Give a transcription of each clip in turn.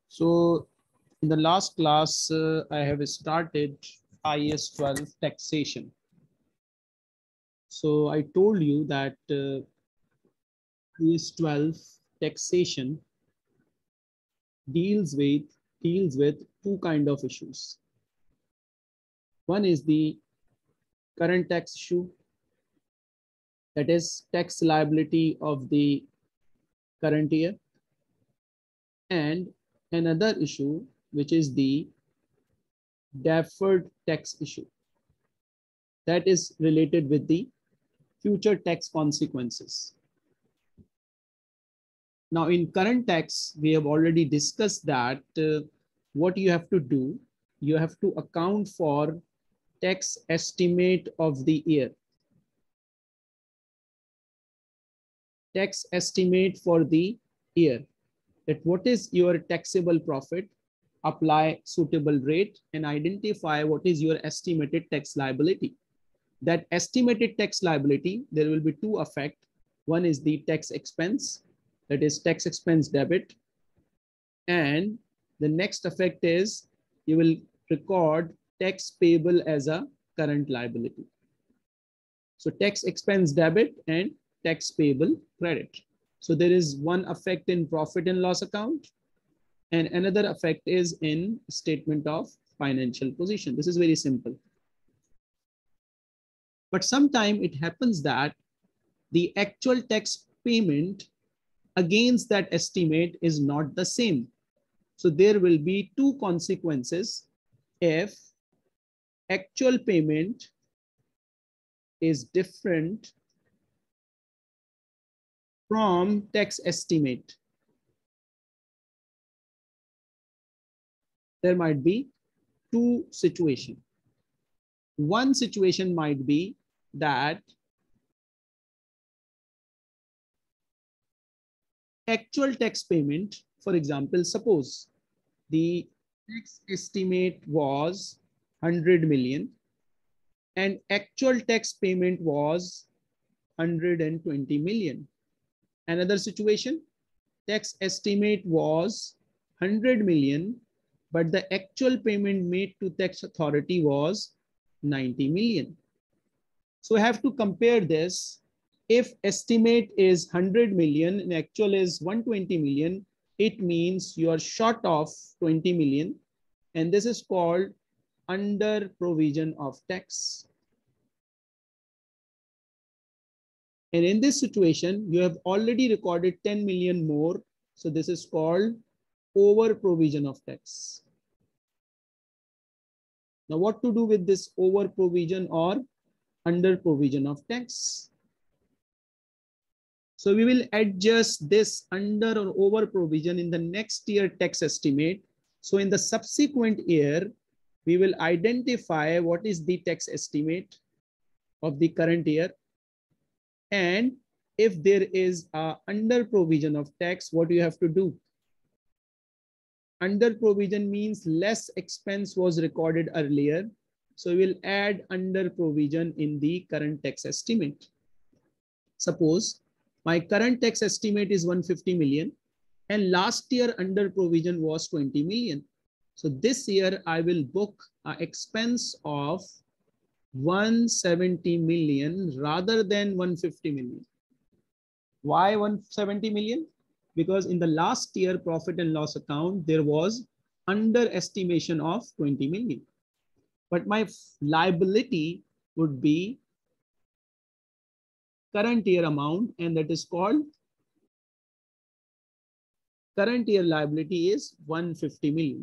So in the last class, I have started IS 12 taxation. So I told you that IS 12 taxation deals with two kind of issues. One is the current tax issue, that is tax liability of the current year, and another issue which is the deferred tax issue, that is related with the future tax consequences. Now in current tax, we have already discussed that what you have to do, you have to account for tax estimate of the year. Tax estimate for the year, that what is your taxable profit, apply suitable rate and identify what is your estimated tax liability. That estimated tax liability, there will be two effects. One is the tax expense, that is tax expense debit. And the next effect is you will record tax payable as a current liability. So tax expense debit and tax payable credit. So there is one effect in profit and loss account, and another effect is in statement of financial position. This is very simple. But sometimes it happens that the actual tax payment against that estimate is not the same. So there will be two consequences if actual payment is different from tax estimate. There might be two situations. One situation might be that actual tax payment, for example, suppose the tax estimate was 100 million and actual tax payment was 120 million. Another situation, tax estimate was 100 million, but the actual payment made to tax authority was 90 million. So I have to compare this. If estimate is 100 million and actual is 120 million, it means you are short of 20 million. And this is called under provision of tax. And in this situation, you have already recorded 10 million more. So this is called over provision of tax. Now what to do with this over provision or under provision of tax? So we will adjust this under or over provision in the next year tax estimate. So in the subsequent year, we will identify what is the tax estimate of the current year. And if there is a under provision of tax, what you have to do? Under provision means less expense was recorded earlier. So we'll add under provision in the current tax estimate. Suppose my current tax estimate is 150 million and last year under provision was 20 million. So this year I will book an expense of 170 million rather than 150 million. Why 170 million? Because in the last year profit and loss account, there was underestimation of 20 million. But my liability would be current year amount, and that is called current year liability is 150 million.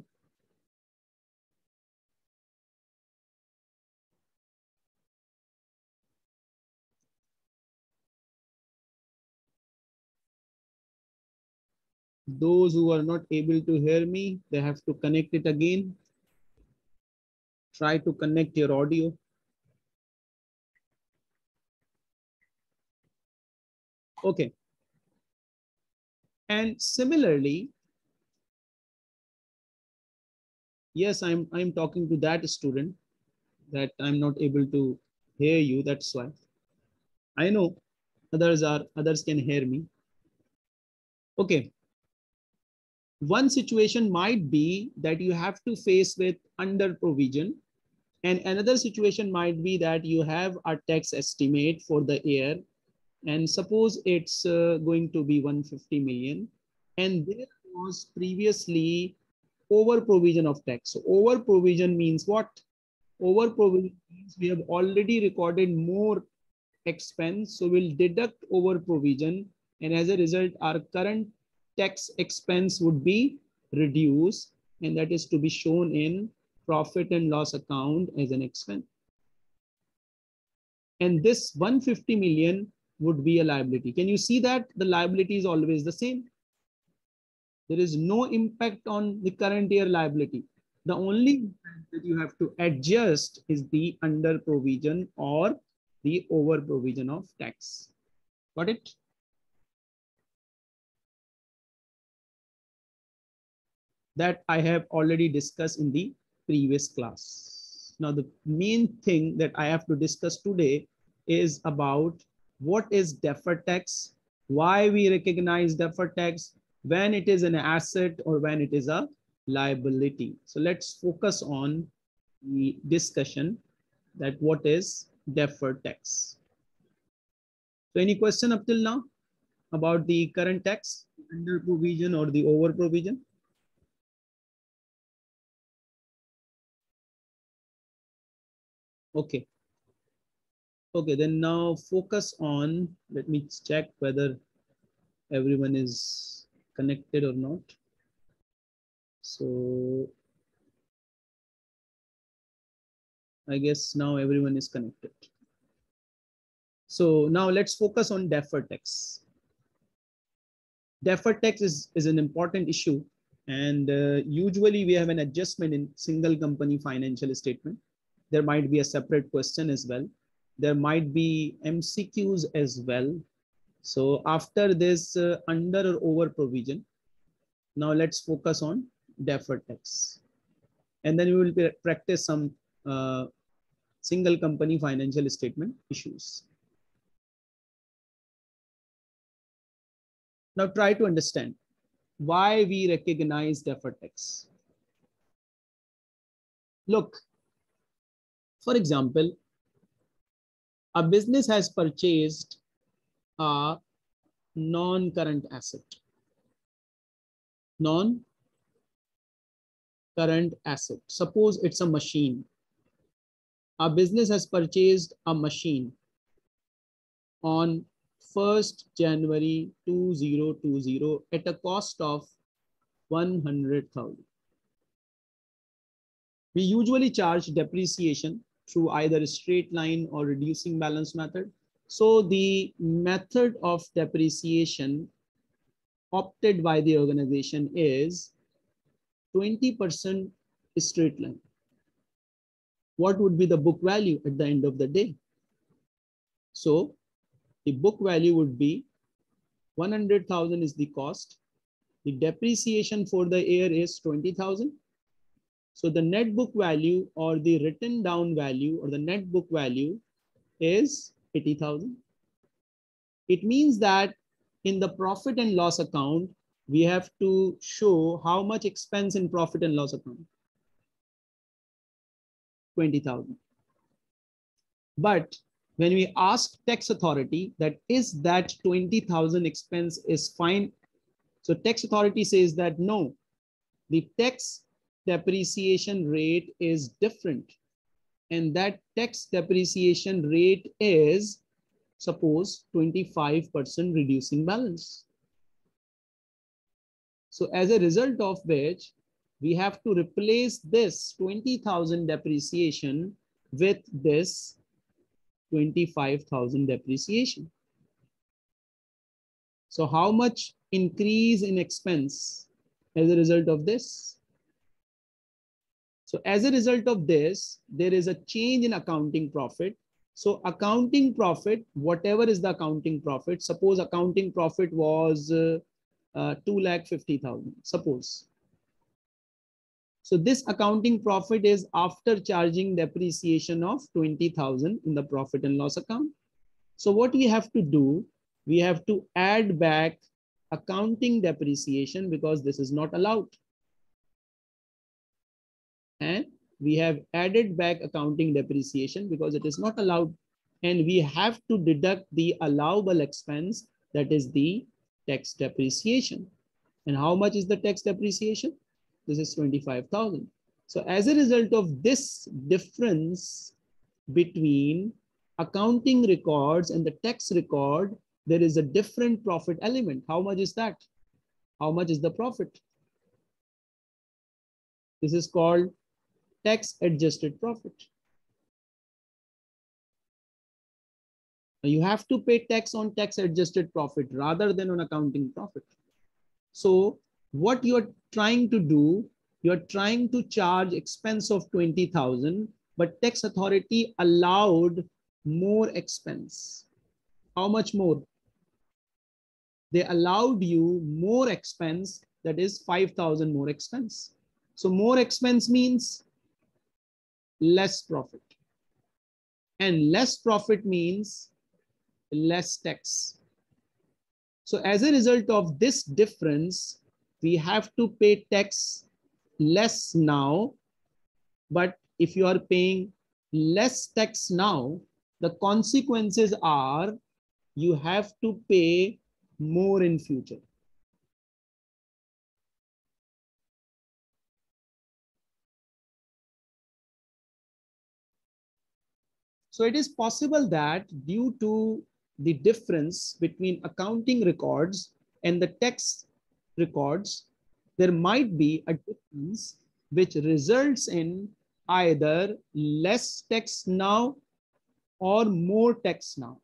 Those who are not able to hear me, they have to connect it again. Try to connect your audio. Okay. And similarly, yes, I'm talking to that student that I'm not able to hear you. That's why. I know others can hear me. Okay. one situation might be that you have to face with under provision, and another situation might be that you have a tax estimate for the year, and suppose it's going to be 150 million, and there was previously over provision of tax. So over provision means what? Over provision means we have already recorded more expense, so we'll deduct over provision, and as a result our current tax expense would be reduced, and that is to be shown in profit and loss account as an expense. And this 150 million would be a liability. Can you see that the liability is always the same? There is no impact on the current year liability. The only impact that you have to adjust is the under provision or the over provision of tax. Got it? That I have already discussed in the previous class. Now, the main thing that I have to discuss today is about what is deferred tax, why we recognize deferred tax, when it is an asset or when it is a liability. So let's focus on the discussion that what is deferred tax. So any question up till now about the current tax, under provision or the over provision? Okay. Okay, then now focus on, let me check whether everyone is connected or not. So I guess now everyone is connected. So now let's focus on deferred tax. Deferred tax is an important issue, and usually we have an adjustment in single company financial statement. There might be a separate question as well. There might be MCQs as well. So after this under or over provision, now let's focus on deferred tax. And then we will practice some single company financial statement issues. Now try to understand why we recognize deferred tax. Look, for example, a business has purchased a non-current asset. Non-current asset. Suppose it's a machine. A business has purchased a machine on 1st January 2020 at a cost of 100,000. We usually charge depreciation through either a straight line or reducing balance method. So the method of depreciation opted by the organization is 20% straight line. What would be the book value at the end of the day? So the book value would be 100,000 is the cost. The depreciation for the year is 20,000. So the net book value or the written down value or the net book value is 80,000. It means that in the profit and loss account, we have to show how much expense in profit and loss account. 20,000. But when we ask tax authority that is that 20,000 expense is fine. So tax authority says that no, the tax depreciation rate is different. And that tax depreciation rate is, suppose, 25% reducing balance. So as a result of which, we have to replace this 20,000 depreciation with this 25,000 depreciation. So how much increase in expense as a result of this? So as a result of this, there is a change in accounting profit. So accounting profit, whatever is the accounting profit, suppose accounting profit was 2,50,000, suppose. So this accounting profit is after charging depreciation of 20,000 in the profit and loss account. So what we have to do, we have to add back accounting depreciation because this is not allowed. And we have added back accounting depreciation because it is not allowed. And we have to deduct the allowable expense, that is the tax depreciation. And how much is the tax depreciation? This is 25,000. So as a result of this difference between accounting records and the tax record, there is a different profit element. How much is that? How much is the profit? This is called tax adjusted profit. You have to pay tax on tax adjusted profit rather than on accounting profit. So what you're trying to do, you're trying to charge expense of 20,000, but tax authority allowed more expense. How much more? They allowed you more expense, that is 5,000 more expense. So more expense means less profit. And less profit means less tax. So as a result of this difference, we have to pay tax less now. But if you are paying less tax now, the consequences are you have to pay more in future. So it is possible that due to the difference between accounting records and the tax records, there might be a difference which results in either less tax now or more tax now.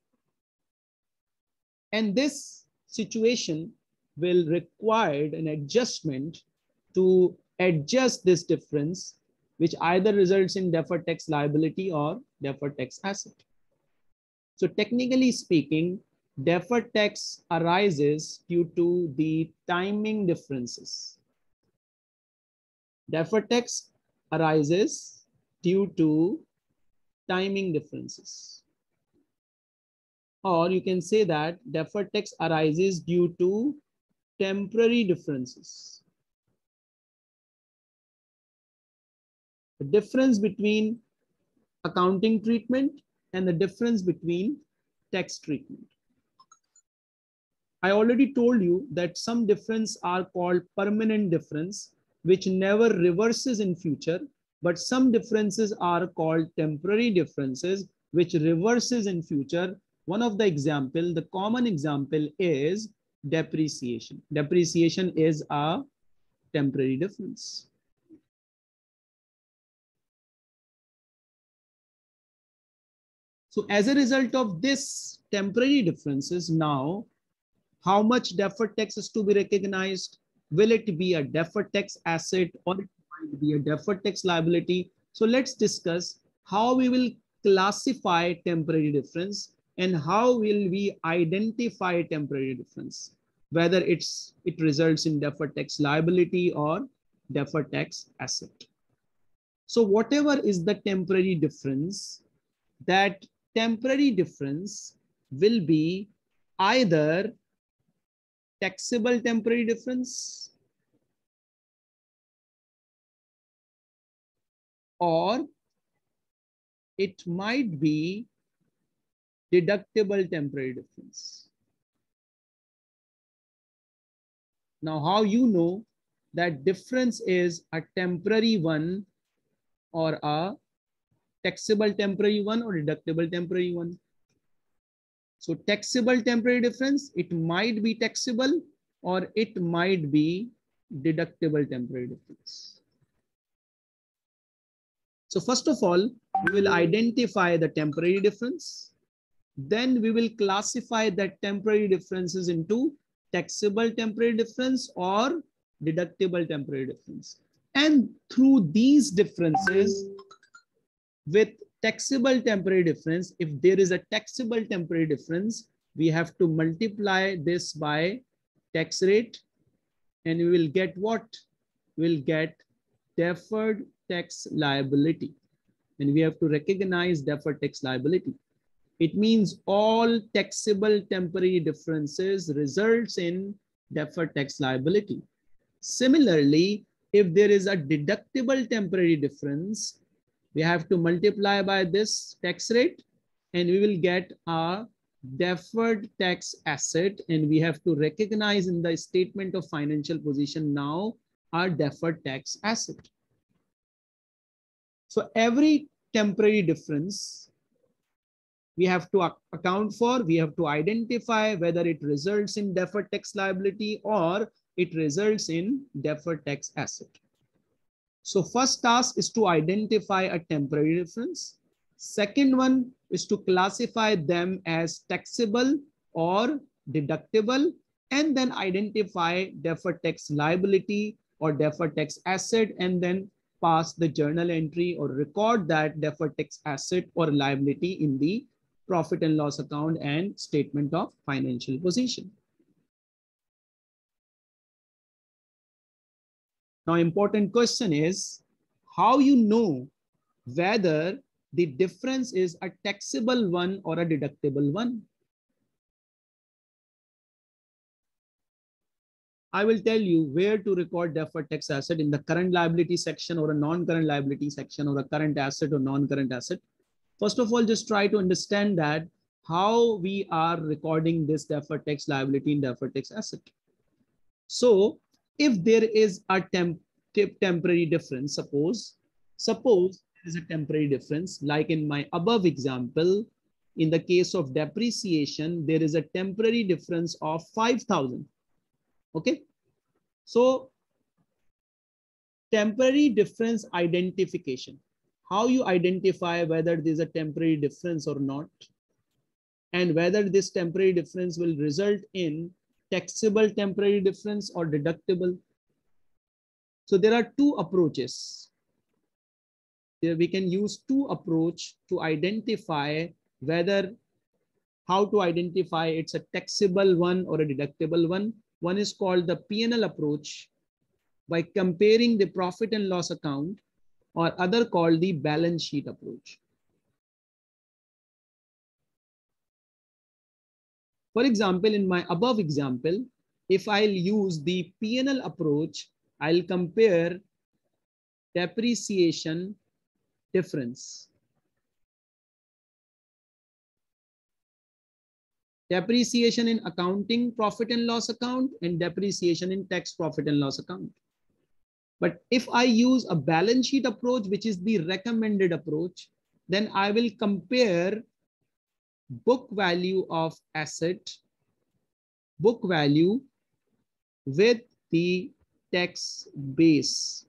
And this situation will require an adjustment to adjust this difference, which either results in deferred tax liability or deferred tax asset. So technically speaking, deferred tax arises due to the timing differences. Deferred tax arises due to timing differences. Or you can say that deferred tax arises due to temporary differences. The difference between accounting treatment and the difference between tax treatment. I already told you that some difference are called permanent difference, which never reverses in future, but some differences are called temporary differences, which reverses in future. One of the example, the common example is depreciation. Depreciation is a temporary difference. So as a result of this temporary differences, now how much deferred tax is to be recognized? Will it be a deferred tax asset or it might be a deferred tax liability? So let's discuss how we will classify temporary difference and how will we identify temporary difference, whether it results in deferred tax liability or deferred tax asset. So whatever is the temporary difference, that temporary difference will be either taxable temporary difference or it might be deductible temporary difference. Now, how you know that difference is a temporary one or a taxable temporary one or deductible temporary one? So taxable temporary difference, it might be taxable or it might be deductible temporary difference. So first of all, we will identify the temporary difference. Then we will classify that temporary differences into taxable temporary difference or deductible temporary difference. And through these differences, with taxable temporary difference, if there is a taxable temporary difference, we have to multiply this by tax rate and we will get what? We'll get deferred tax liability. And we have to recognize deferred tax liability. It means all taxable temporary differences results in deferred tax liability. Similarly, if there is a deductible temporary difference, we have to multiply by this tax rate and we will get a deferred tax asset, and we have to recognize in the statement of financial position now our deferred tax asset. So every temporary difference we have to account for, we have to identify whether it results in deferred tax liability or it results in deferred tax asset. So first task is to identify a temporary difference. Second one is to classify them as taxable or deductible, and then identify deferred tax liability or deferred tax asset, and then pass the journal entry or record that deferred tax asset or liability in the profit and loss account and statement of financial position. Now, important question is how you know whether the difference is a taxable one or a deductible one. I will tell you where to record deferred tax asset in the current liability section or a non-current liability section or a current asset or non-current asset. First of all, just try to understand that how we are recording this deferred tax liability in deferred tax asset. So if there is a temporary difference, suppose there is a temporary difference, like in my above example, in the case of depreciation, there is a temporary difference of 5,000. Okay. So temporary difference identification, how you identify whether there's a temporary difference or not, and whether this temporary difference will result in taxable temporary difference or deductible. So there are two approaches. There we can use two approaches to identify whether, how to identify it's a taxable one or a deductible one. One is called the P&L approach by comparing the profit and loss account, or other called the balance sheet approach. For example, in my above example, if I'll use the P&L approach, I'll compare depreciation difference. Depreciation in accounting profit and loss account and depreciation in tax profit and loss account. But if I use a balance sheet approach, which is the recommended approach, then I will compare book value of asset, book value with the tax base.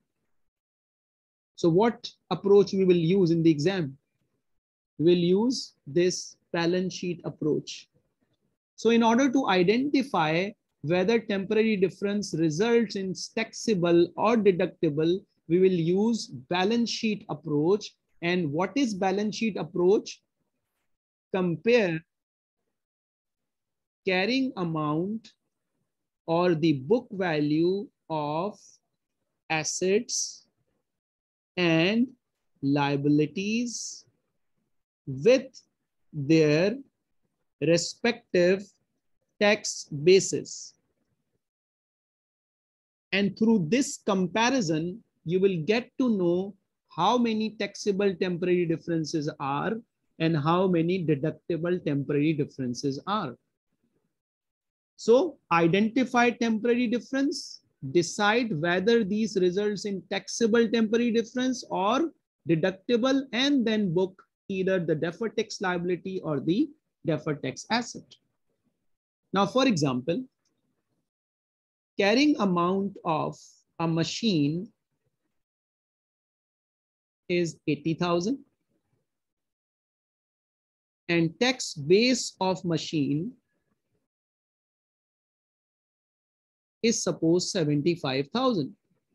So what approach we will use in the exam? We will use this balance sheet approach. So in order to identify whether temporary difference results in taxable or deductible, we will use balance sheet approach. And what is balance sheet approach? Compare carrying amount or the book value of assets and liabilities with their respective tax basis. And through this comparison, you will get to know how many taxable temporary differences are and how many deductible temporary differences are. So identify temporary difference, decide whether these results in taxable temporary difference or deductible, and then book either the deferred tax liability or the deferred tax asset. Now, for example, carrying amount of a machine is 80,000 and tax base of machine is suppose 75,000.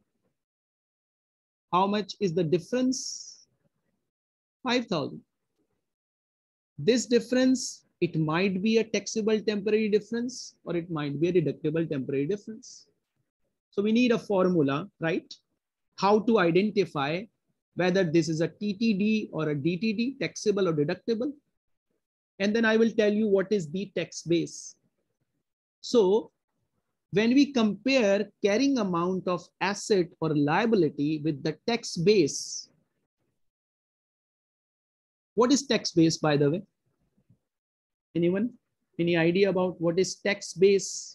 How much is the difference? 5,000. This difference, it might be a taxable temporary difference or it might be a deductible temporary difference. So we need a formula, right? How to identify whether this is a TTD or a DTD, taxable or deductible. And then I will tell you what is the tax base. So When we compare carrying amount of asset or liability with the tax base, what is tax base, by the way? Anyone? Any idea about what is tax base?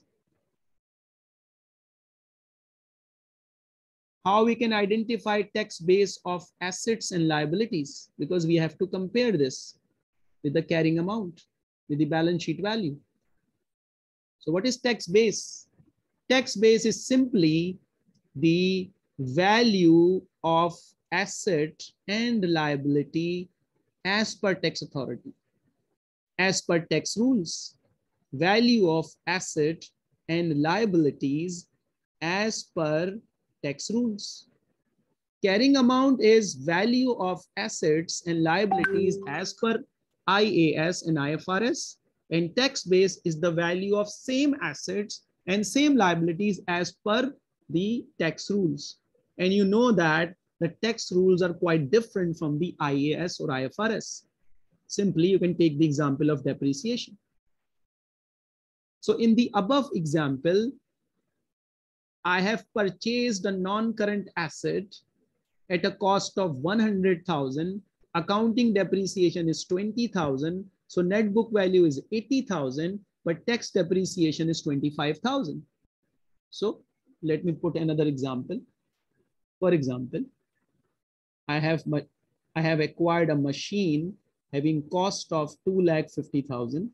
How we can identify tax base of assets and liabilities? Because we have to compare this with the carrying amount, with the balance sheet value. So what is tax base? Tax base is simply the value of asset and liability as per tax authority, as per tax rules. Value of asset and liabilities as per tax rules. Carrying amount is value of assets and liabilities as per IAS and IFRS, and tax base is the value of same assets and same liabilities as per the tax rules. And you know that the tax rules are quite different from the IAS or IFRS. Simply, you can take the example of depreciation. So in the above example, I have purchased a non-current asset at a cost of 100,000. Accounting depreciation is 20,000. So net book value is 80,000, but tax depreciation is 25,000. So let me put another example. For example, I have acquired a machine having cost of 2,50,000.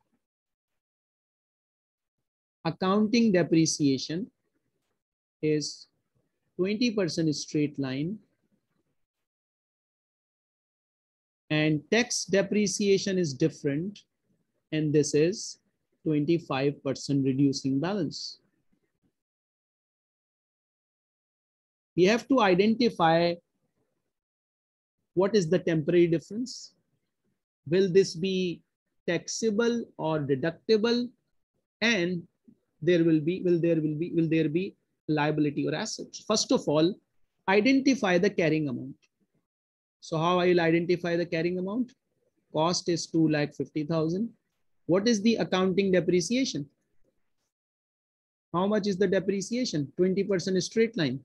Accounting depreciation is 20% straight line, and tax depreciation is different, and this is 25% reducing balance. We have to identify what is the temporary difference. Will this be taxable or deductible? And will there be liability or assets? First of all, identify the carrying amount. So how I will identify the carrying amount? Cost is 2,50,000. What is the accounting depreciation? How much is the depreciation? 20% straight line.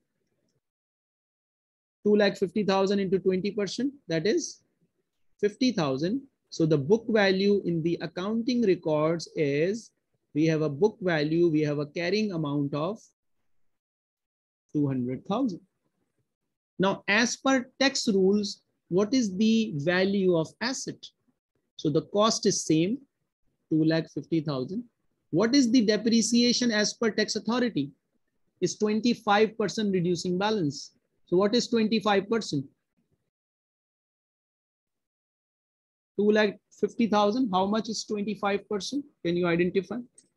2,50,000 into 20%, that is 50,000. So the book value in the accounting records is, we have a book value, we have a carrying amount of 200,000. Now, as per tax rules, what is the value of asset? So the cost is same, 2,50,000. What is the depreciation as per tax authority? Is 25% reducing balance. So what is 25%? 2,50,000. How much is 25%? Can you identify?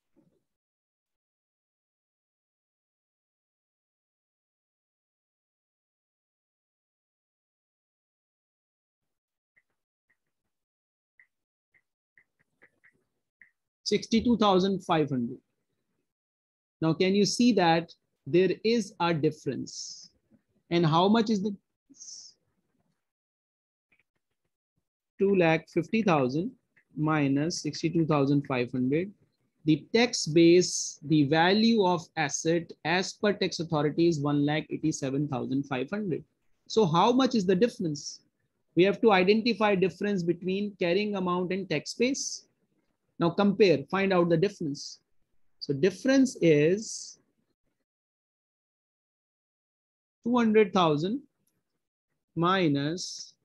$62,500. Now, can you see that there is a difference? And how much is the 2,50,000 minus 62,500? The tax base, the value of asset as per tax authority is 1,87,500. So how much is the difference? We have to identify difference between carrying amount and tax base. Now compare, find out the difference. So difference is 200,000 minus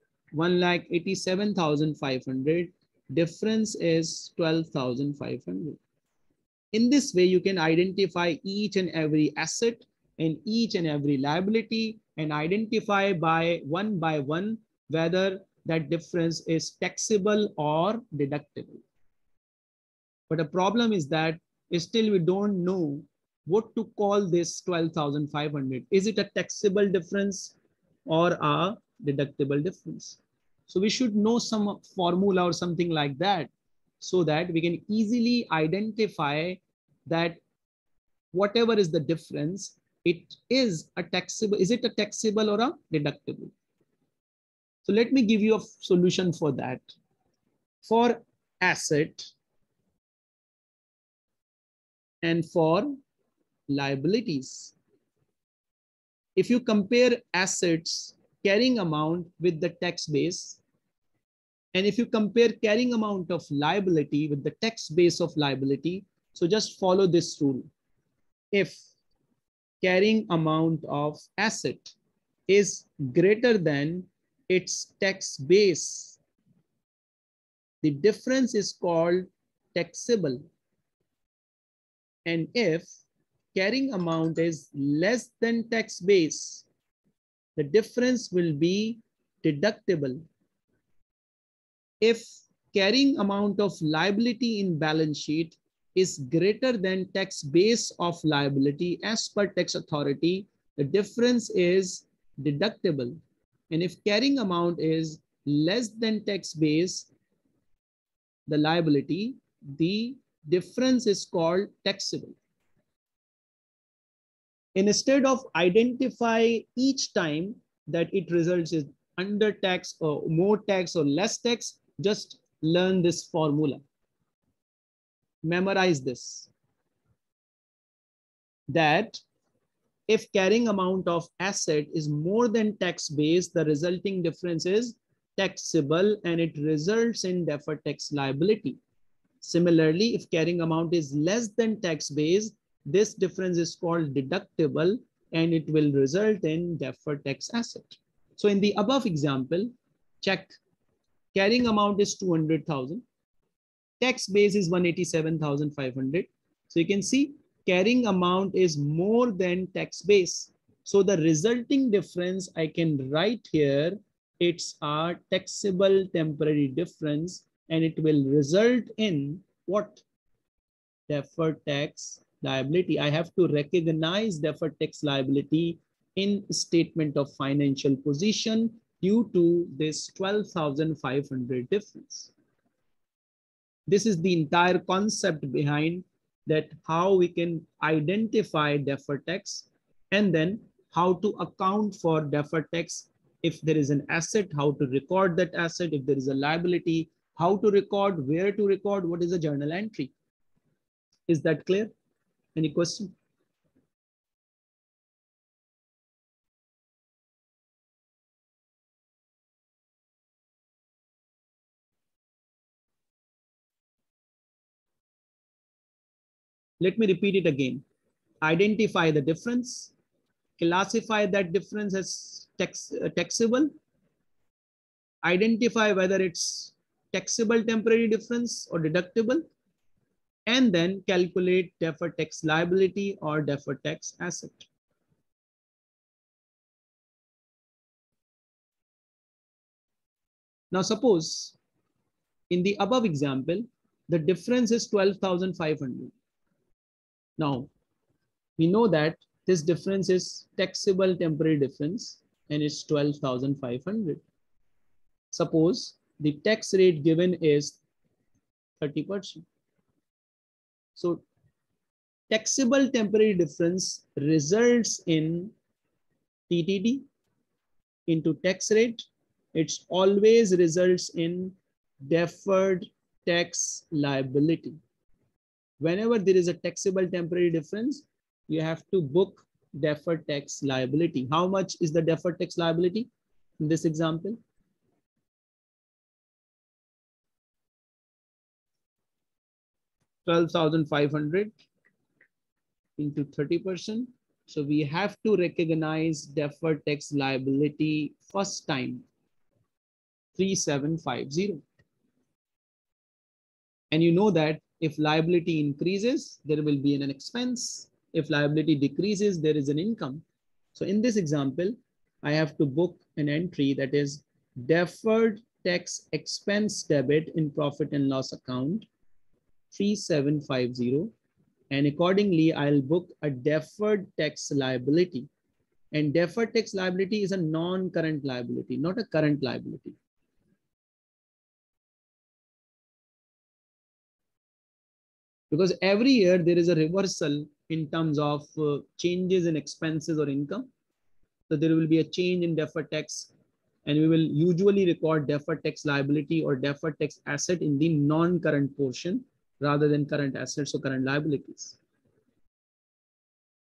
1,87,500. Difference is 12,500. In this way, you can identify each and every asset and each and every liability and identify by one whether that difference is taxable or deductible. But the problem is that still we don't know what to call this 12,500. Is it a taxable difference or a deductible difference? So we should know some formula or something like that, so that we can easily identify that whatever is the difference, it is a taxable. Is it a taxable or a deductible? So let me give you a solution for that. For asset and for liabilities. If you compare assets carrying amount with the tax base, and if you compare carrying amount of liability with the tax base of liability, so just follow this rule. If carrying amount of asset is greater than its tax base, the difference is called taxable. And if carrying amount is less than tax base, the difference will be deductible. If carrying amount of liability in balance sheet is greater than tax base of liability as per tax authority, the difference is deductible. And if carrying amount is less than tax base, the liability, the difference is called taxable. Instead of identify each time that it results in under tax or more tax or less tax, just learn this formula. Memorize this. That if carrying amount of asset is more than tax base, the resulting difference is taxable and it results in deferred tax liability. Similarly, if carrying amount is less than tax base, this difference is called deductible and it will result in deferred tax asset. So in the above example, check carrying amount is 200,000. Tax base is 187,500. So you can see carrying amount is more than tax base. So the resulting difference I can write here, it's a taxable temporary difference and it will result in what? Deferred tax liability. I have to recognize deferred tax liability in statement of financial position due to this 12,500 difference. This is the entire concept behind that, how we can identify deferred tax and then how to account for deferred tax. If there is an asset, how to record that asset. If there is a liability, how to record, where to record, what is a journal entry. Is that clear? Any question? Let me repeat it again. Identify the difference, classify that difference as taxable, identify whether it's taxable temporary difference or deductible, and then calculate deferred tax liability or deferred tax asset. Now suppose in the above example, the difference is 12,500. Now we know that this difference is taxable temporary difference and it's 12,500. Suppose the tax rate given is 30%. So taxable temporary difference results in TTD into tax rate. It always results in deferred tax liability. Whenever there is a taxable temporary difference, you have to book deferred tax liability. How much is the deferred tax liability in this example? 12,500 into 30%. So we have to recognize deferred tax liability first time, 3,750. And you know that if liability increases, there will be an expense. If liability decreases, there is an income. So in this example, I have to book an entry that is deferred tax expense debit in profit and loss account, 3,750. And accordingly, I'll book a deferred tax liability. And deferred tax liability is a non-current liability, not a current liability. Because every year there is a reversal in terms of changes in expenses or income. So there will be a change in deferred tax, and we will usually record deferred tax liability or deferred tax asset in the non-current portion rather than current assets or current liabilities.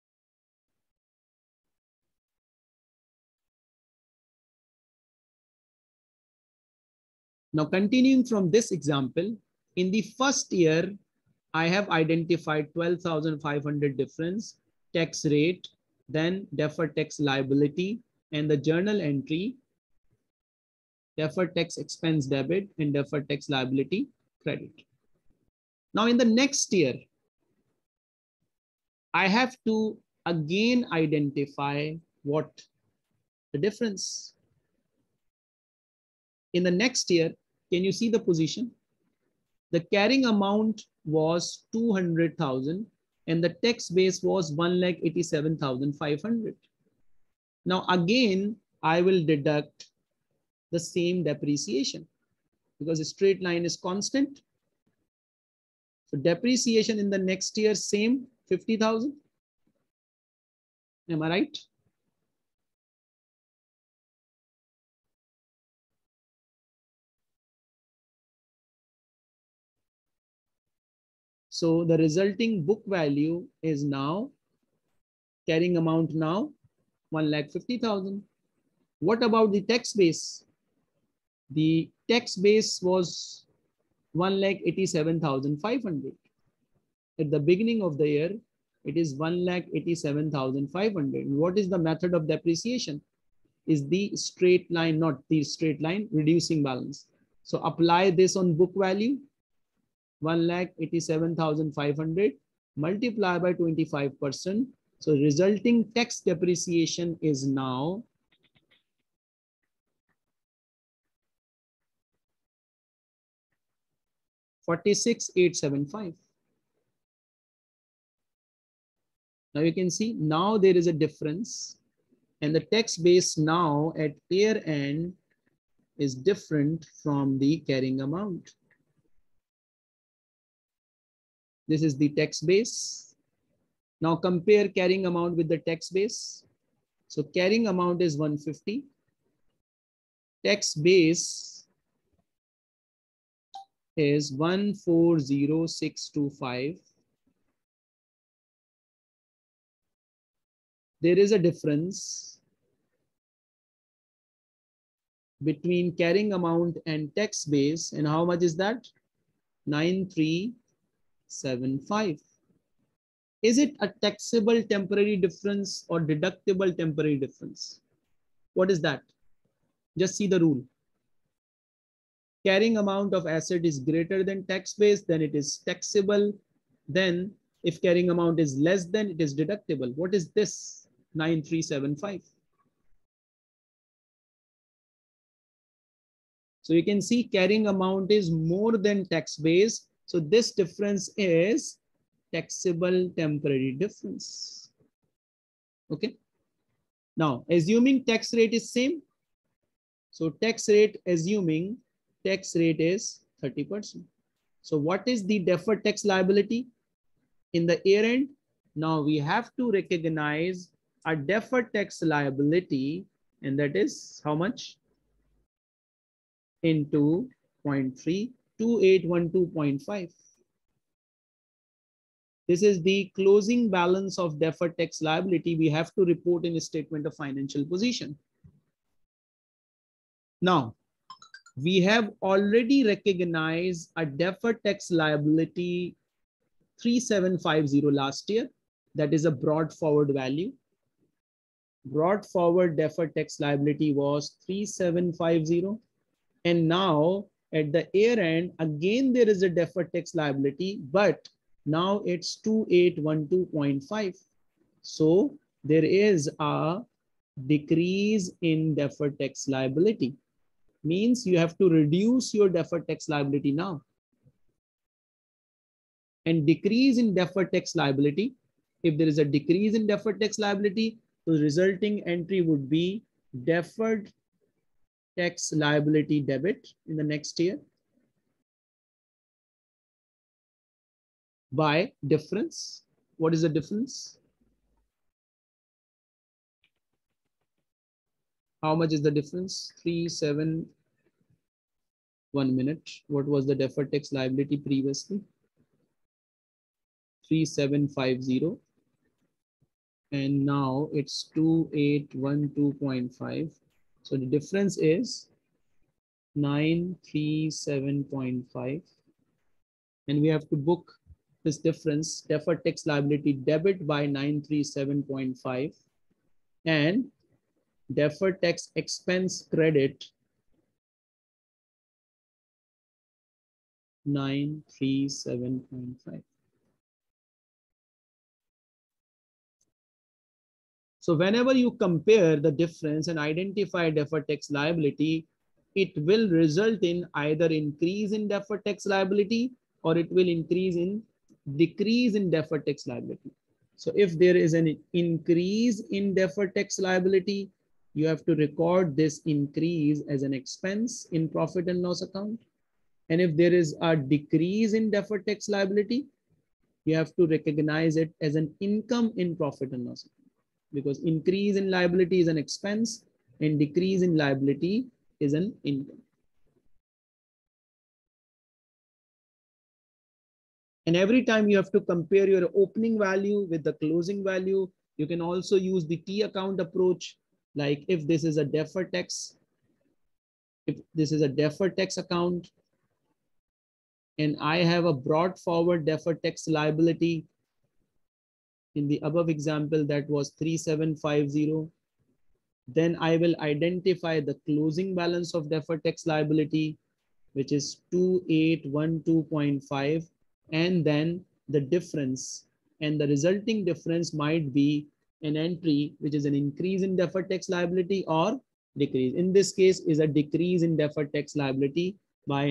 Now, continuing from this example, in the first year, I have identified 12,500 difference, tax rate, then deferred tax liability, and the journal entry, deferred tax expense debit and deferred tax liability credit. Now, in the next year, I have to again identify what the difference. In the next year, can you see the position? The carrying amount was 200,000 and the tax base was 1,87,500. Now again, I will deduct the same depreciation because the straight line is constant. So depreciation in the next year, same 50,000. Am I right? So the resulting book value is now, carrying amount now 1,50,000. What about the tax base? The tax base was 1,87,500. At the beginning of the year, it is 1,87,500. What is the method of depreciation? Is the straight line, not the straight line, reducing balance. So apply this on book value, 1,87,500 multiply by 25%. So resulting tax depreciation is now 46,875. Now you can see now there is a difference and the tax base now at year end is different from the carrying amount. This is the tax base. Now compare carrying amount with the tax base. So carrying amount is 150. Tax base is 140,625. There is a difference between carrying amount and tax base, and how much is that? 9,375. Is it a taxable temporary difference or deductible temporary difference? What is that? Just see the rule. Carrying amount of asset is greater than tax base, then it is taxable. Then if carrying amount is less than, it is deductible. What is this? 9,375. So you can see carrying amount is more than tax base. So this difference is taxable temporary difference. Okay. Now assuming tax rate is same. So tax rate, assuming tax rate is 30%. So what is the deferred tax liability in the year end? Now we have to recognize a deferred tax liability, and that is how much? Into 0.3, 2812.5. This is the closing balance of deferred tax liability we have to report in a statement of financial position. Now, we have already recognized a deferred tax liability 3,750 last year. That is a brought forward value. Brought forward deferred tax liability was 3,750. And now at the year end, again, there is a deferred tax liability, but now it's 2812.5. So there is a decrease in deferred tax liability. Means you have to reduce your deferred tax liability now. And decrease in deferred tax liability, if there is a decrease in deferred tax liability, the resulting entry would be deferred tax liability debit in the next year by difference. What is the difference? How much is the difference? 1 minute. What was the deferred tax liability previously? 3,750. And now it's 2812.5. So the difference is 937.5, and we have to book this difference, deferred tax liability debit by 937.5 and deferred tax expense credit 937.5. So whenever you compare the difference and identify deferred tax liability, it will result in either increase in deferred tax liability or it will increase in decrease in deferred tax liability. So if there is an increase in deferred tax liability, you have to record this increase as an expense in profit and loss account. And if there is a decrease in deferred tax liability, you have to recognize it as an income in profit and loss account, because increase in liability is an expense and decrease in liability is an income. And every time you have to compare your opening value with the closing value. You can also use the T account approach. Like if this is a deferred tax, if this is a deferred tax account and I have a brought forward deferred tax liability, in the above example that was 3750, then I will identify the closing balance of deferred tax liability, which is 2812.5, and then the difference, and the resulting difference might be an entry which is an increase in deferred tax liability or decrease. In this case is a decrease in deferred tax liability by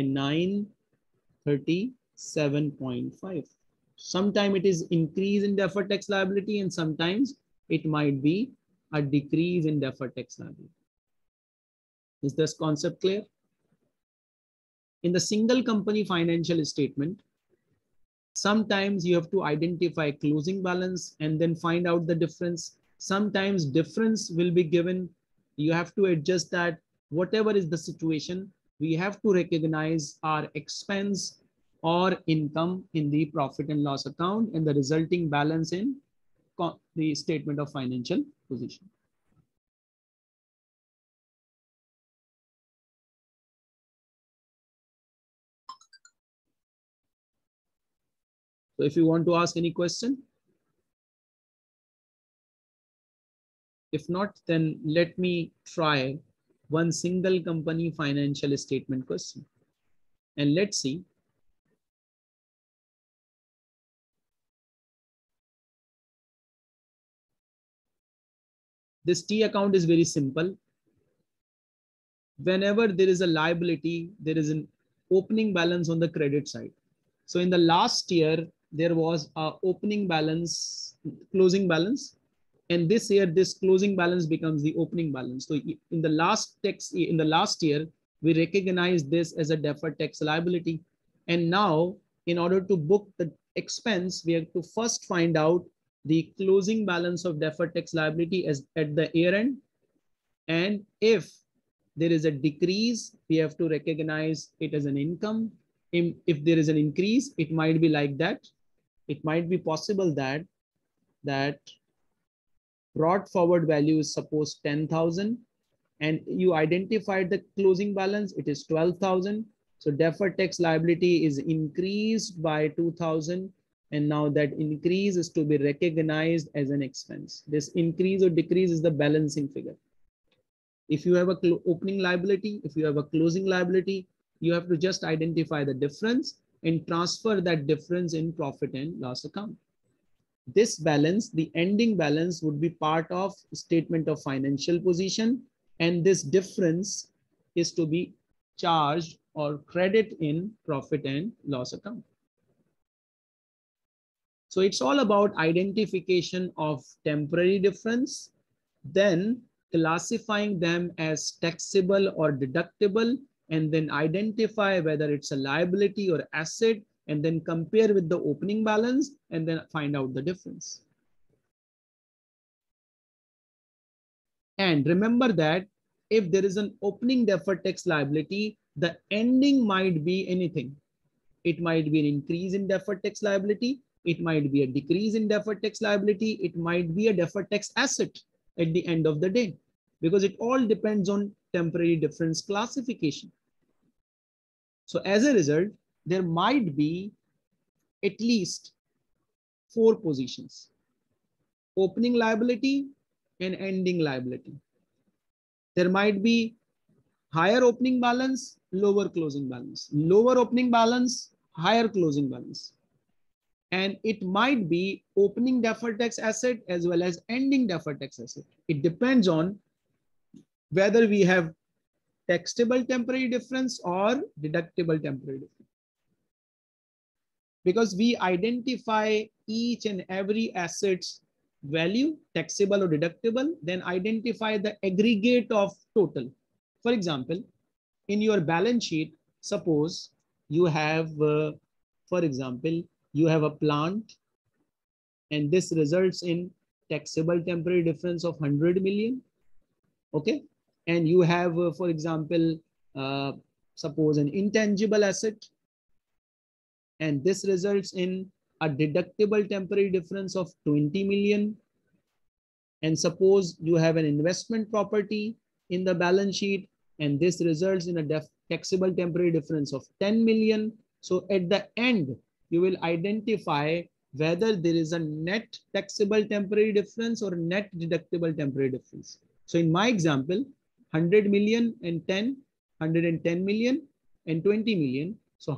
937.5. Sometimes it is increase in deferred tax liability and sometimes it might be a decrease in deferred tax liability. Is this concept clear? In the single company financial statement, sometimes you have to identify closing balance and then find out the difference. Sometimes difference will be given. You have to adjust that. Whatever is the situation, we have to recognize our expense or income in the profit and loss account and the resulting balance in the statement of financial position. So if you want to ask any question, if not, then let me try one single company financial statement question. And let's see. This T account is very simple. Whenever there is a liability, there is an opening balance on the credit side. So in the last year, there was a opening balance, closing balance. And this year, this closing balance becomes the opening balance. So in the last year, we recognize this as a deferred tax liability. And now, in order to book the expense, we have to first find out the closing balance of deferred tax liability as at the year end. And if there is a decrease, we have to recognize it as an income. If there is an increase, it might be like that. It might be possible that brought forward value is suppose 10,000 and you identified the closing balance, it is 12,000. So deferred tax liability is increased by 2,000. And now that increase is to be recognized as an expense. This increase or decrease is the balancing figure. If you have a opening liability, if you have a closing liability, you have to just identify the difference and transfer that difference in profit and loss account. This balance, the ending balance, would be part of statement of financial position, and this difference is to be charged or credit in profit and loss account. So it's all about identification of temporary difference, then classifying them as taxable or deductible, and then identify whether it's a liability or asset, and then compare with the opening balance and then find out the difference. And remember that if there is an opening deferred tax liability, the ending might be anything. It might be an increase in deferred tax liability. It might be a decrease in deferred tax liability. It might be a deferred tax asset at the end of the day, because it all depends on temporary difference classification. So as a result, there might be at least 4 positions: opening liability and ending liability. There might be higher opening balance, lower closing balance, lower opening balance, higher closing balance. And it might be opening deferred tax asset as well as ending deferred tax asset. It depends on whether we have taxable temporary difference or deductible temporary difference. Because we identify each and every asset's value, taxable or deductible, then identify the aggregate of total. For example, in your balance sheet, suppose you have, for example, you have a plant and this results in taxable temporary difference of 100 million. Okay. And you have, for example, suppose an intangible asset, and this results in a deductible temporary difference of 20 million. And suppose you have an investment property in the balance sheet, and this results in a taxable temporary difference of 10 million. So at the end, you will identify whether there is a net taxable temporary difference or net deductible temporary difference. So in my example, 100 million and 10, 110 million and 20 million. So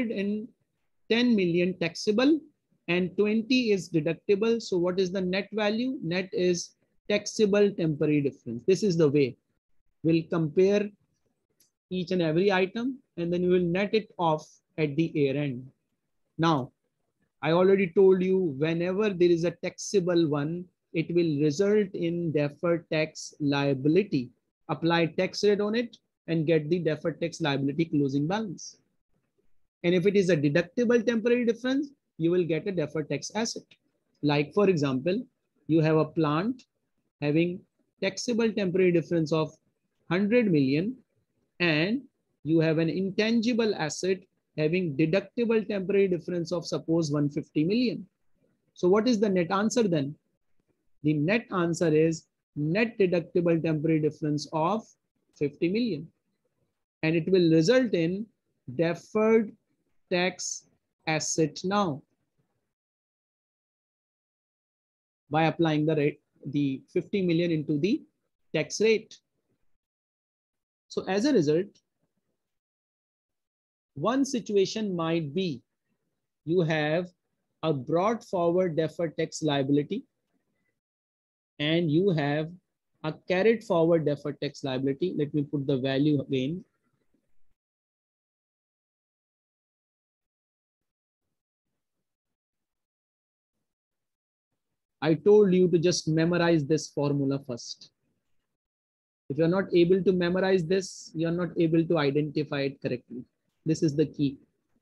110 million taxable and 20 is deductible. So what is the net value? Net is taxable temporary difference. This is the way we'll compare each and every item, and then you will net it off at the year end. Now, I already told you, whenever there is a taxable one, it will result in deferred tax liability. Apply tax rate on it and get the deferred tax liability closing balance. And if it is a deductible temporary difference, you will get a deferred tax asset. Like for example, you have a plant having taxable temporary difference of 100 million, and you have an intangible asset having deductible temporary difference of suppose 150 million. So what is the net answer then? The net answer is net deductible temporary difference of 50 million. And it will result in deferred tax asset now by applying the rate, the 50 million into the tax rate. So as a result, one situation might be you have a brought forward deferred tax liability and you have a carried forward deferred tax liability. Let me put the value again. I told you to just memorize this formula first. If you're not able to memorize this, you're not able to identify it correctly. This is the key.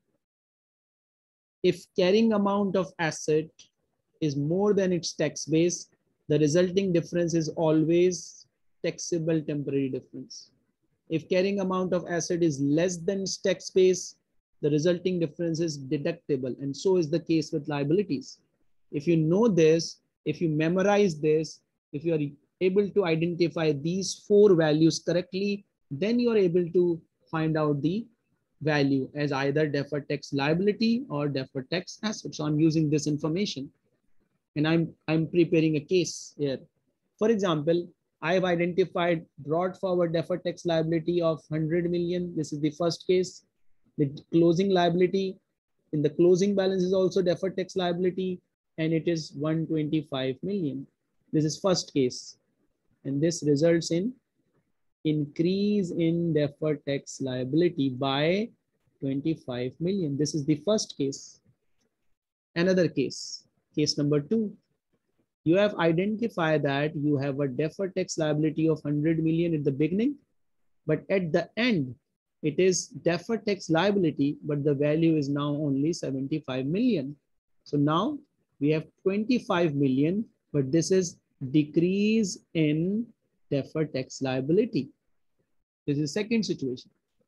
If carrying amount of asset is more than its tax base, the resulting difference is always taxable temporary difference. If carrying amount of asset is less than its tax base, the resulting difference is deductible. And so is the case with liabilities. If you know this, if you memorize this, if you are able to identify these 4 values correctly, then you are able to find out the value as either deferred tax liability or deferred tax asset. So I'm using this information and I'm preparing a case here. For example, I have identified brought forward deferred tax liability of 100 million. This is the first case. The closing liability in the closing balance is also deferred tax liability, and it is 125 million. This is first case, and this results in increase in deferred tax liability by 25 million. This is the first case. Another case, case number 2. You have identified that you have a deferred tax liability of 100 million at the beginning, but at the end, it is deferred tax liability, but the value is now only 75 million. So now we have 25 million, but this is decrease in deferred tax liability. This is second situation.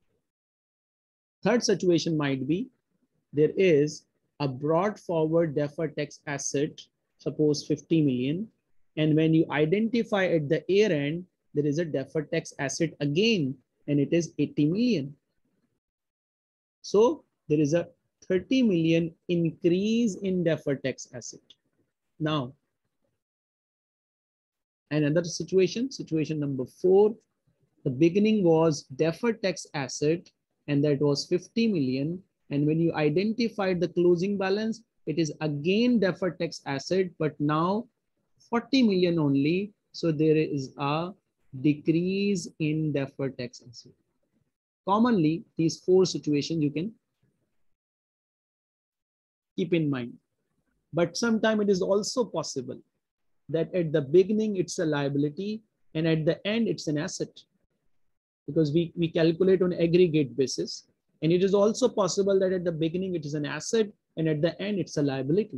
Third situation might be there is a brought forward deferred tax asset, suppose 50 million. And when you identify at the year end, there is a deferred tax asset again, and it is 80 million. So there is a 30 million increase in deferred tax asset. Now, another situation number 4, the beginning was deferred tax asset and that was 50 million. And when you identified the closing balance, it is again deferred tax asset, but now 40 million only. So there is a decrease in deferred tax asset. Commonly, these 4 situations you can keep in mind. But sometimes it is also possible that at the beginning it's a liability and at the end it's an asset, because we calculate on aggregate basis. And it is also possible that at the beginning it is an asset and at the end it's a liability.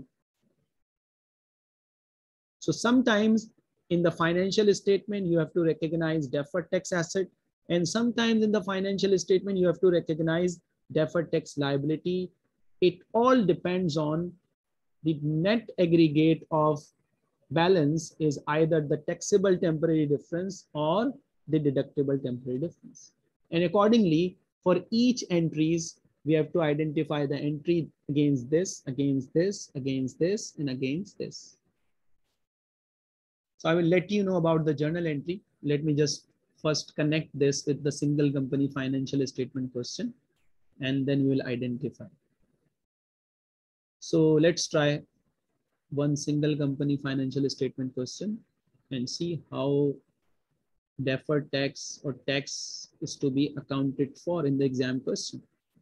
So sometimes in the financial statement, you have to recognize deferred tax asset. And sometimes in the financial statement, you have to recognize deferred tax liability. It all depends on the net aggregate of balance is either the taxable temporary difference or the deductible temporary difference. And accordingly, for each entries, we have to identify the entry against this, against this, against this, and against this. So I will let you know about the journal entry. Let me just first connect this with the single company financial statement question, and then we will identify. So let's try one single company financial statement question and see how deferred tax or tax is to be accounted for in the exam question.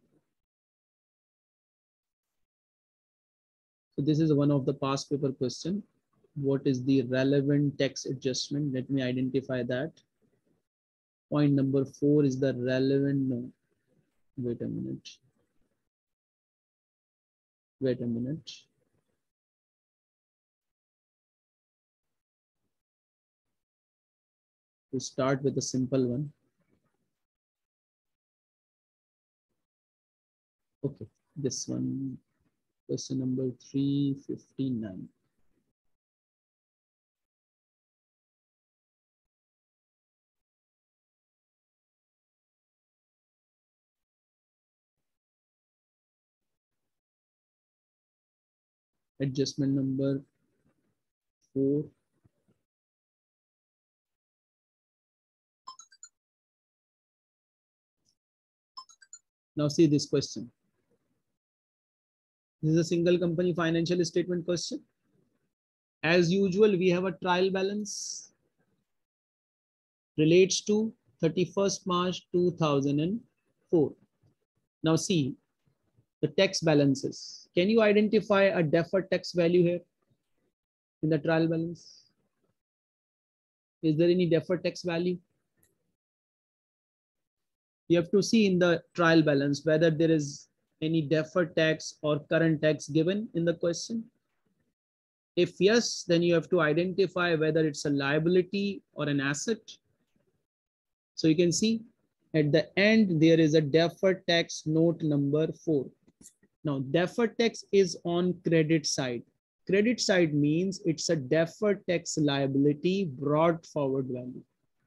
So this is one of the past paper question. What is the relevant tax adjustment? Let me identify that. Point number 4 is the relevant. No, wait a minute. Wait a minute. To start with a simple one. Okay, this one, question number 359. Adjustment number 4. Now see this question. This is a single company financial statement question. As usual, we have a trial balance relates to 31st March 2004. Now see the tax balances. Can you identify a deferred tax value here in the trial balance? Is there any deferred tax value? You have to see in the trial balance whether there is any deferred tax or current tax given in the question. If yes, then you have to identify whether it's a liability or an asset. So you can see at the end, there is a deferred tax note number 4. Now, deferred tax is on credit side. Credit side means it's a deferred tax liability brought forward value.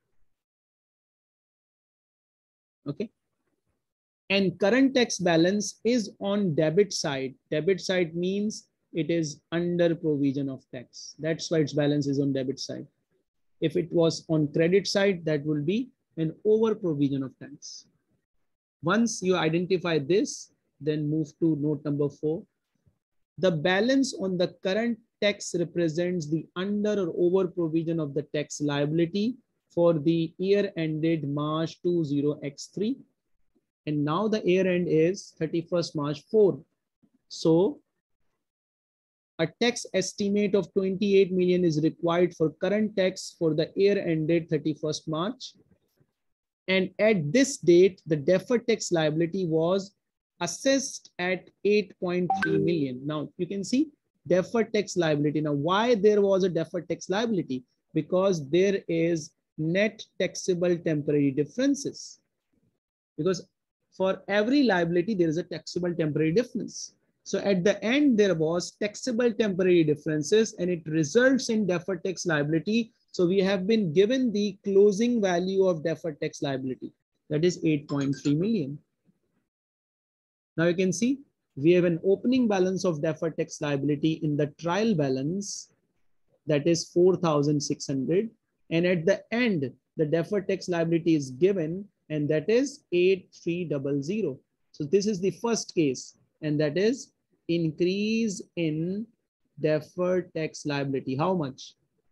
Okay. And current tax balance is on debit side. Debit side means it is under provision of tax. That's why its balance is on debit side. If it was on credit side, that will be an over provision of tax. Once you identify this, then move to note number 4. The balance on the current tax represents the under or over provision of the tax liability for the year ended March 20X3. And now the year end is 31st March 4. So a tax estimate of 28 million is required for current tax for the year ended 31st March. And at this date, the deferred tax liability was assessed at 8.3 million. Now you can see deferred tax liability. Now why there was a deferred tax liability? Because there is net taxable temporary differences. Because for every liability, there is a taxable temporary difference. So at the end, there was taxable temporary differences and it results in deferred tax liability. So we have been given the closing value of deferred tax liability. That is 8.3 million. Now you can see we have an opening balance of deferred tax liability in the trial balance, that is 4,600. And at the end, the deferred tax liability is given, and that is 8,300. So this is the first case, and that is increase in deferred tax liability. How much?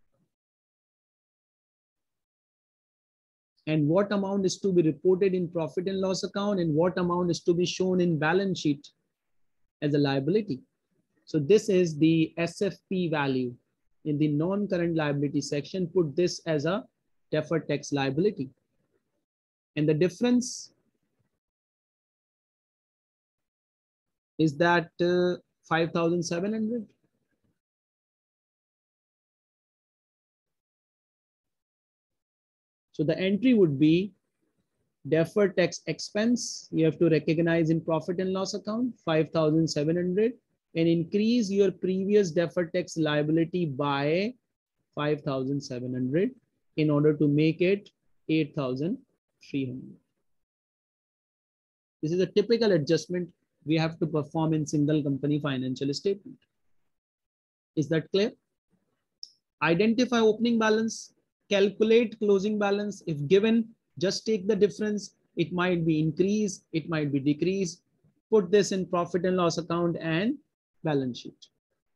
And what amount is to be reported in profit and loss account, and what amount is to be shown in balance sheet as a liability. So this is the SFP value. In the non-current liability section, put this as a deferred tax liability. And the difference is that 5,700. So the entry would be deferred tax expense. You have to recognize in profit and loss account 5,700, and increase your previous deferred tax liability by 5,700 in order to make it 8,300. This is a typical adjustment we have to perform in single company financial statement. Is that clear? Identify opening balance, calculate closing balance. If given, just take the difference. It might be increase, it might be decrease. Put this in profit and loss account and balance sheet.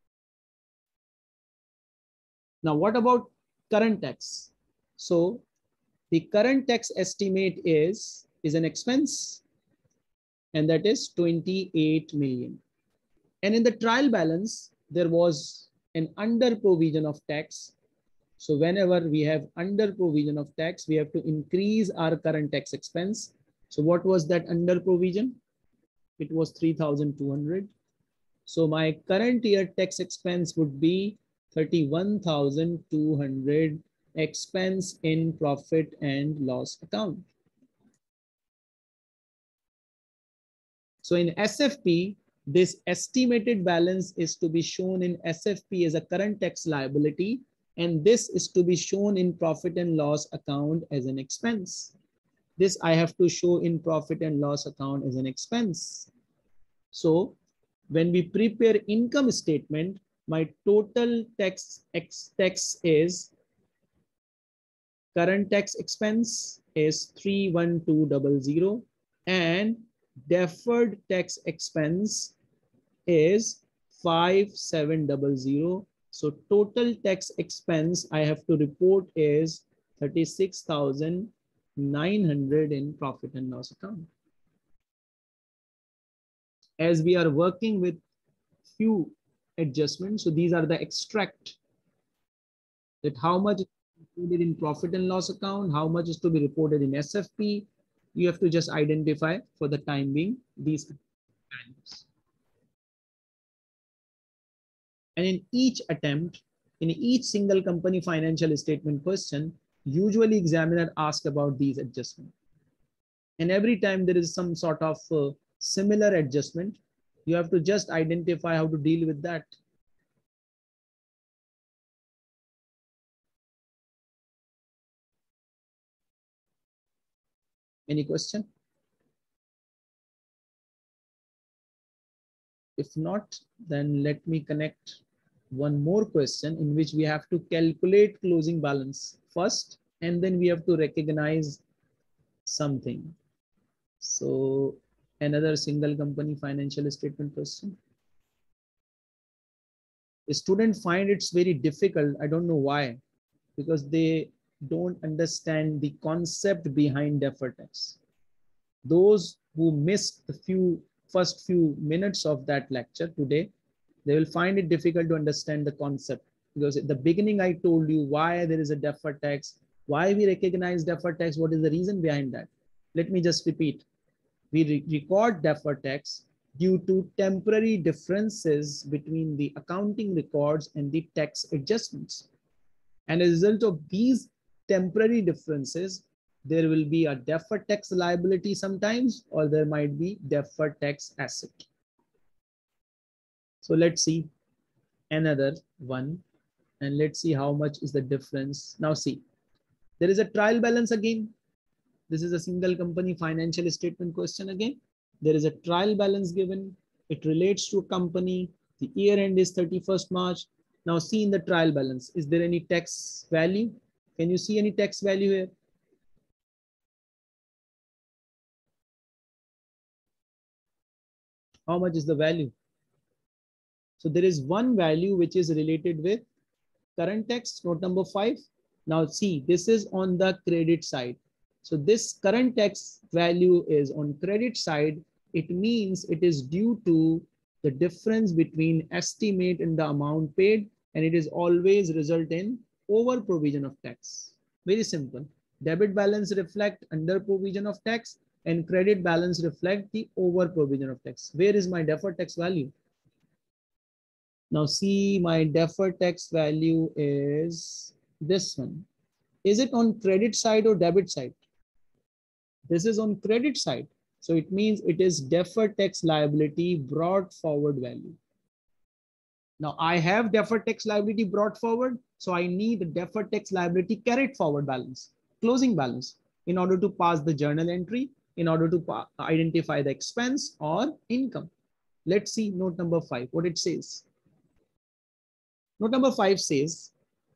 Now, what about current tax? So the current tax estimate is an expense, and that is 28 million. And in the trial balance, there was an under provision of tax. So whenever we have under provision of tax, we have to increase our current tax expense. So what was that under provision? It was 3,200. So my current year tax expense would be 31,200 expense in profit and loss account. So in SFP, this estimated balance is to be shown in SFP as a current tax liability, and this is to be shown in profit and loss account as an expense. This I have to show in profit and loss account as an expense. So when we prepare income statement, my total tax is current tax expense is 31200, and deferred tax expense is 5700. So total tax expense I have to report is 36,900 in profit and loss account. As we are working with few adjustments, so these are the extract, that how much is included in profit and loss account, how much is to be reported in SFP. You have to just identify for the time being these values. And in each attempt, in each single company financial statement question, usually examiner asks about these adjustments. And every time there is some sort of similar adjustment, you have to just identify how to deal with that. Any question? If not, then let me connect one more question in which we have to calculate closing balance first, and then we have to recognize something. So another single company financial statement question. The student find it's very difficult. I don't know why, because they don't understand the concept behind deferred tax. Those who missed the first few minutes of that lecture today, they will find it difficult to understand the concept, because at the beginning I told you why there is a deferred tax, why we recognize deferred tax, what is the reason behind that. Let me just repeat. We record deferred tax due to temporary differences between the accounting records and the tax adjustments. And as a result of these temporary differences, there will be a deferred tax liability sometimes, or there might be deferred tax asset. So let's see another one, and let's see how much is the difference. Now see, there is a trial balance again. This is a single company financial statement question again. There is a trial balance given. It relates to a company. The year end is 31st March. Now see in the trial balance, is there any tax value? Can you see any tax value here? How much is the value? So there is one value which is related with current tax, note number 5. Now see, this is on the credit side. So this current tax value is on credit side. It means it is due to the difference between estimate and the amount paid, and it is always result in over provision of tax. Very simple. Debit balance reflect under provision of tax and credit balance reflect the over provision of tax. Where is my deferred tax value? Now see, my deferred tax value is this one. Is it on credit side or debit side? This is on credit side. So it means it is deferred tax liability brought forward value. Now I have deferred tax liability brought forward. So I need the deferred tax liability carried forward balance, closing balance, in order to pass the journal entry, in order to identify the expense or income. Let's see note number 5, what it says. Note number 5 says,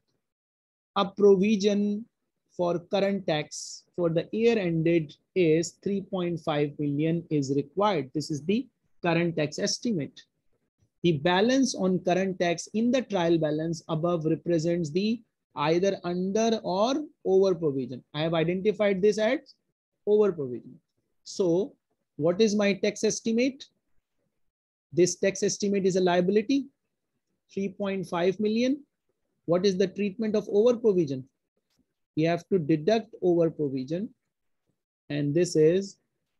a provision for current tax for the year ended is 3.5 million is required. This is the current tax estimate. The balance on current tax in the trial balance above represents the either under or over provision. I have identified this as over provision. So what is my tax estimate? This tax estimate is a liability, 3.5 million. What is the treatment of over provision? We have to deduct over provision, and this is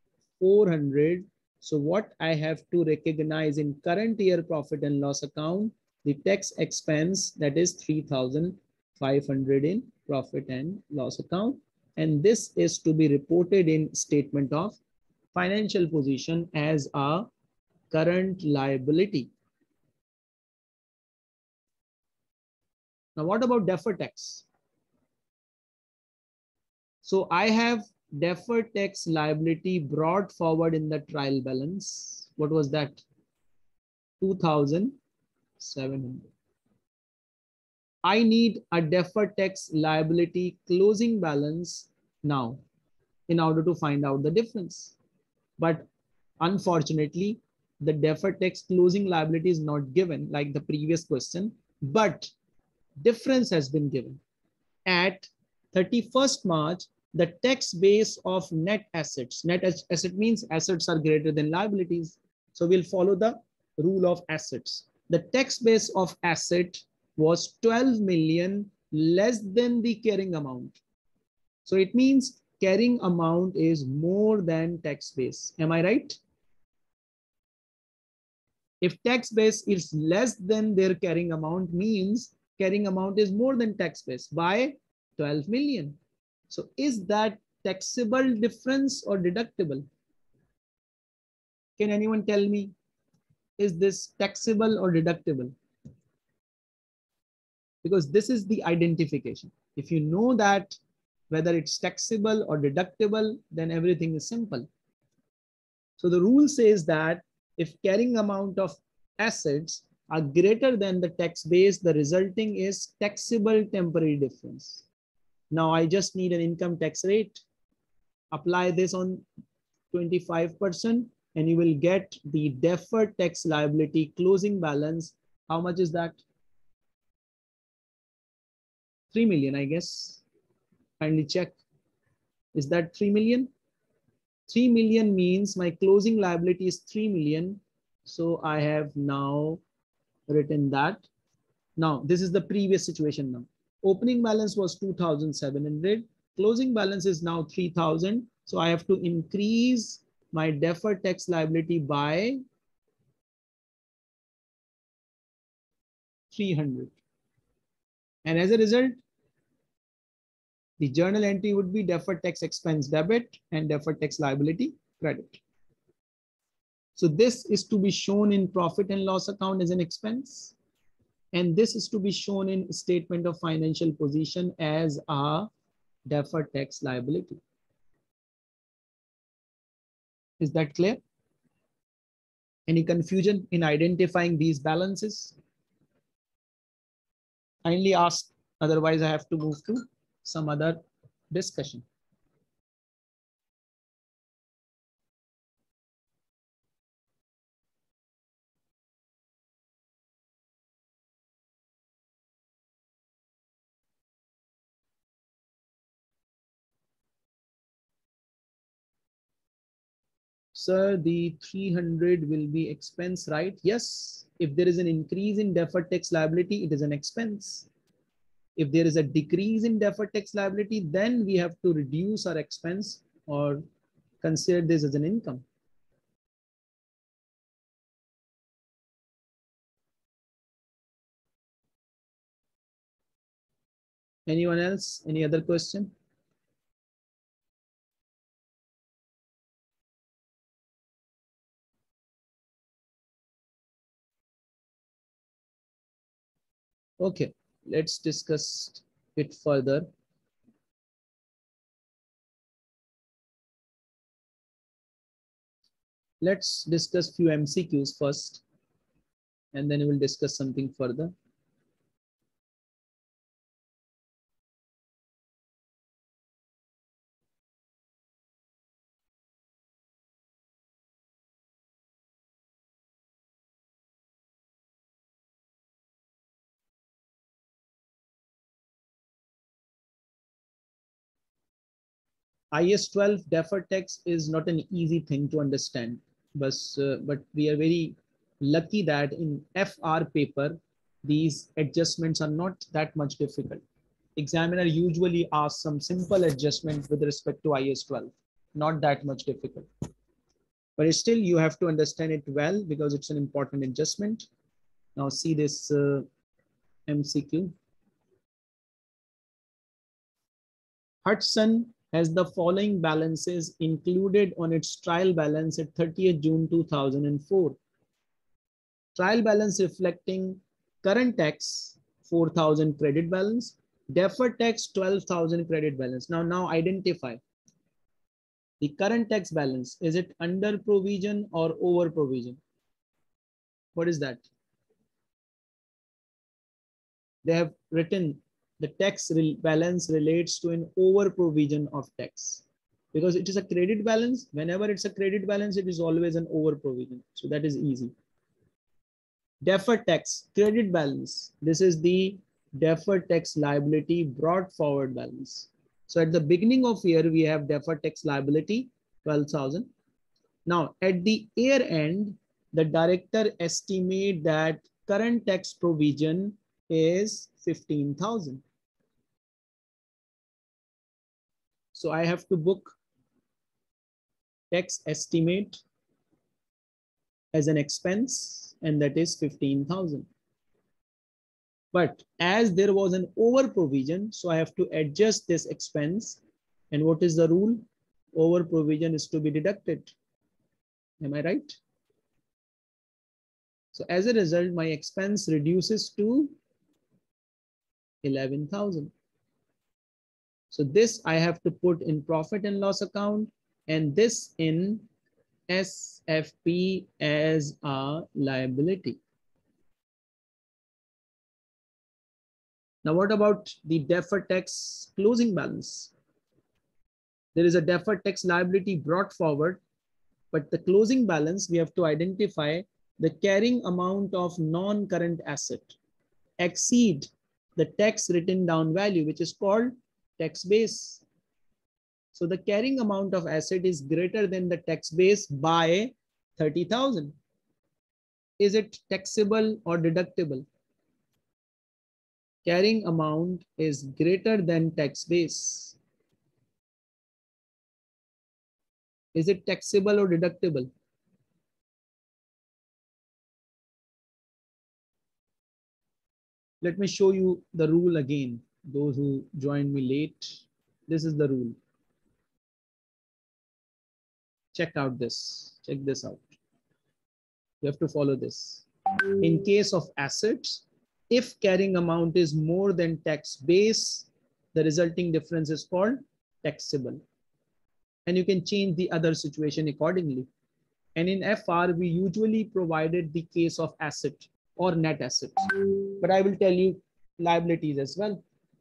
400. So what I have to recognize in current year profit and loss account, the tax expense, that is 3,500 in profit and loss account. And this is to be reported in statement of financial position as a current liability. Now what about deferred tax? So I have deferred tax liability brought forward in the trial balance. What was that? 2,700. I need a deferred tax liability closing balance now in order to find out the difference. But unfortunately, the deferred tax closing liability is not given like the previous question, but difference has been given. At 31st March, the tax base of net assets. Net asset means assets are greater than liabilities. So we'll follow the rule of assets. The tax base of asset was 12 million less than the carrying amount. So it means carrying amount is more than tax base. Am I right? If tax base is less than their carrying amount, means carrying amount is more than tax base by 12 million. So is that taxable difference or deductible? Can anyone tell me, is this taxable or deductible? Because this is the identification. If you know that whether it's taxable or deductible, then everything is simple. So the rule says that if carrying amount of assets are greater than the tax base, the resulting is taxable temporary difference. Now I just need an income tax rate. Apply this on 25% and you will get the deferred tax liability closing balance. How much is that? 3 million, I guess. Kindly check. Is that 3 million? 3 million means my closing liability is 3 million. So I have now written that. Now this is the previous situation now. Opening balance was 2,700. Closing balance is now 3,000. So I have to increase my deferred tax liability by 300. And as a result, the journal entry would be deferred tax expense debit and deferred tax liability credit. So this is to be shown in profit and loss account as an expense. And this is to be shown in statement of financial position as a deferred tax liability. Is that clear? Any confusion in identifying these balances? Kindly ask, otherwise I have to move to some other discussion. Sir, the 300 will be expense, right? Yes. If there is an increase in deferred tax liability, it is an expense. If there is a decrease in deferred tax liability, then we have to reduce our expense or consider this as an income. Anyone else? Any other question? Okay, let's discuss it further. Let's discuss few MCQs first, and then we will discuss something further. IS 12 deferred tax is not an easy thing to understand, but we are very lucky that in FR paper, these adjustments are not that much difficult. Examiner usually asks some simple adjustment with respect to IS 12, not that much difficult. But still you have to understand it well because it's an important adjustment. Now see this MCQ. Hudson has the following balances included on its trial balance at 30th June 2004. Trial balance reflecting current tax 4,000 credit balance, deferred tax 12,000 credit balance. Now identify the current tax balance. Is it under provision or over provision? What is that? They have written the tax balance relates to an over provision of tax because it is a credit balance. Whenever it's a credit balance, it is always an over provision. So that is easy. Deferred tax credit balance. This is the deferred tax liability brought forward balance. So at the beginning of year, we have deferred tax liability 12,000. Now at the year end, the director estimate that current tax provision is 15,000. So I have to book tax estimate as an expense, and that is 15,000. But as there was an over provision, so I have to adjust this expense. And what is the rule? Over provision is to be deducted. Am I right? So as a result, my expense reduces to 11,000. So this I have to put in profit and loss account, and this in SFP as a liability. Now, what about the deferred tax closing balance? There is a deferred tax liability brought forward, but the closing balance, we have to identify the carrying amount of non-current asset exceed the tax written down value, which is called tax base. So the carrying amount of asset is greater than the tax base by 30,000. Is it taxable or deductible? Carrying amount is greater than tax base. Is it taxable or deductible? Let me show you the rule again. Those who joined me late, this is the rule. Check out this. Check this out. You have to follow this. In case of assets, if carrying amount is more than tax base, the resulting difference is called taxable. And you can change the other situation accordingly. And in FR, we usually provided the case of asset or net assets. But I will tell you liabilities as well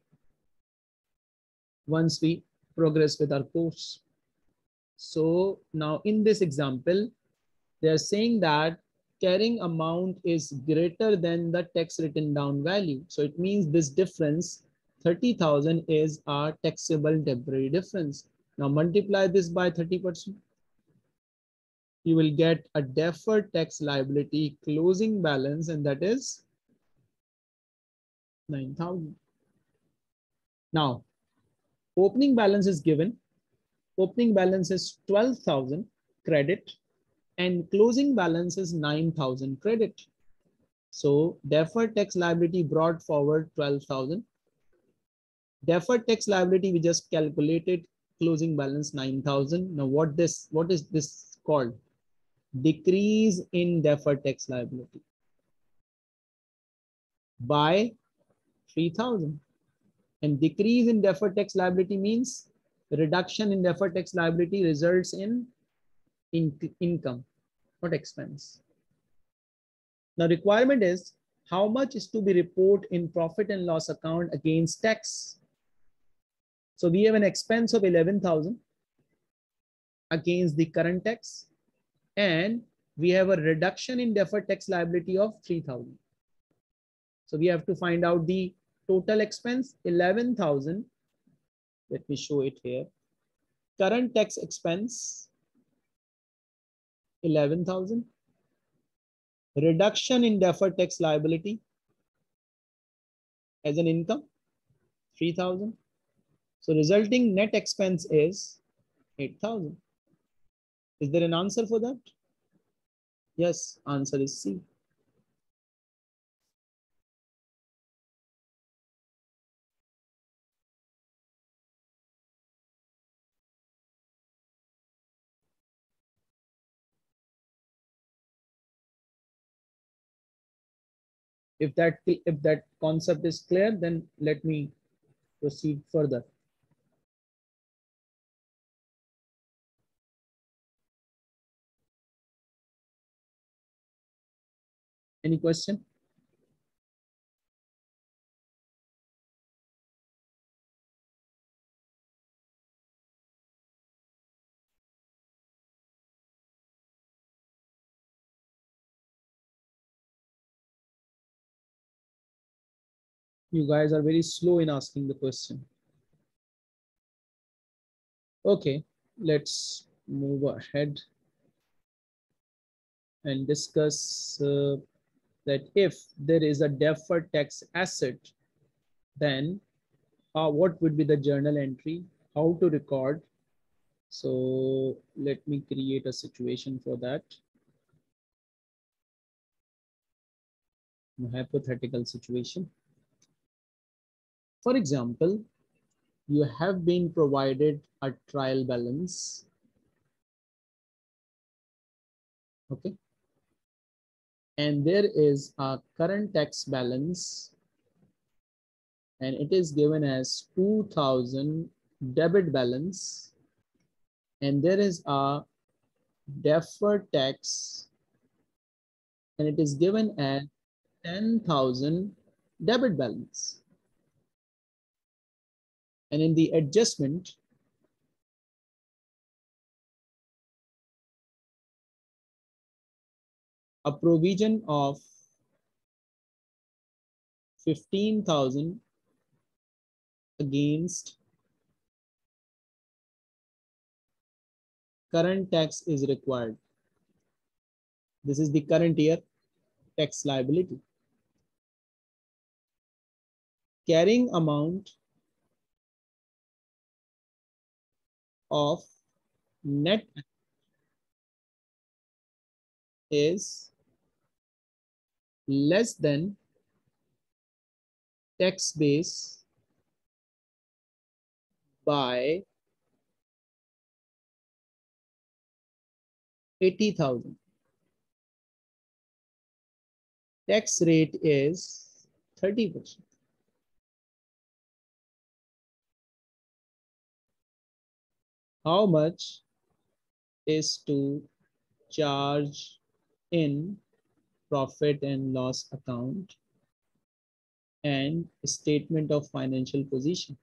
once we progress with our course. So now in this example, they are saying that carrying amount is greater than the tax written down value. So it means this difference, 30,000, is our taxable temporary difference. Now multiply this by 30%. You will get a deferred tax liability closing balance, and that is 9,000. Now, opening balance is given. Opening balance is 12,000 credit and closing balance is 9,000 credit. So deferred tax liability brought forward 12,000. Deferred tax liability we just calculated, closing balance 9,000. Now what is this called? Decrease in deferred tax liability by 3,000. And decrease in deferred tax liability means reduction in deferred tax liability results in income, not expense. Now requirement is how much is to be reported in profit and loss account against tax. So we have an expense of 11,000 against the current tax, and we have a reduction in deferred tax liability of 3,000. So we have to find out the total expense, 11,000. Let me show it here. Current tax expense, 11,000. Reduction in deferred tax liability as an income, 3,000. So resulting net expense is 8,000. Is there an answer for that? Yes, answer is C. If that concept is clear, then let me proceed further. Any question? You guys are very slow in asking the question. Okay, let's move ahead and discuss that if there is a deferred tax asset, then what would be the journal entry, how to record. So let me create a situation for that. A hypothetical situation. For example, you have been provided a trial balance. Okay. And there is a current tax balance and it is given as 2,000 debit balance, and there is a deferred tax and it is given as 10,000 debit balance. And in the adjustment, a provision of 15,000 against current tax is required. This is the current year tax liability. Carrying amount of net is less than tax base by 80,000. Tax rate is 30%. How much is to charge in profit and loss account and statement of financial position.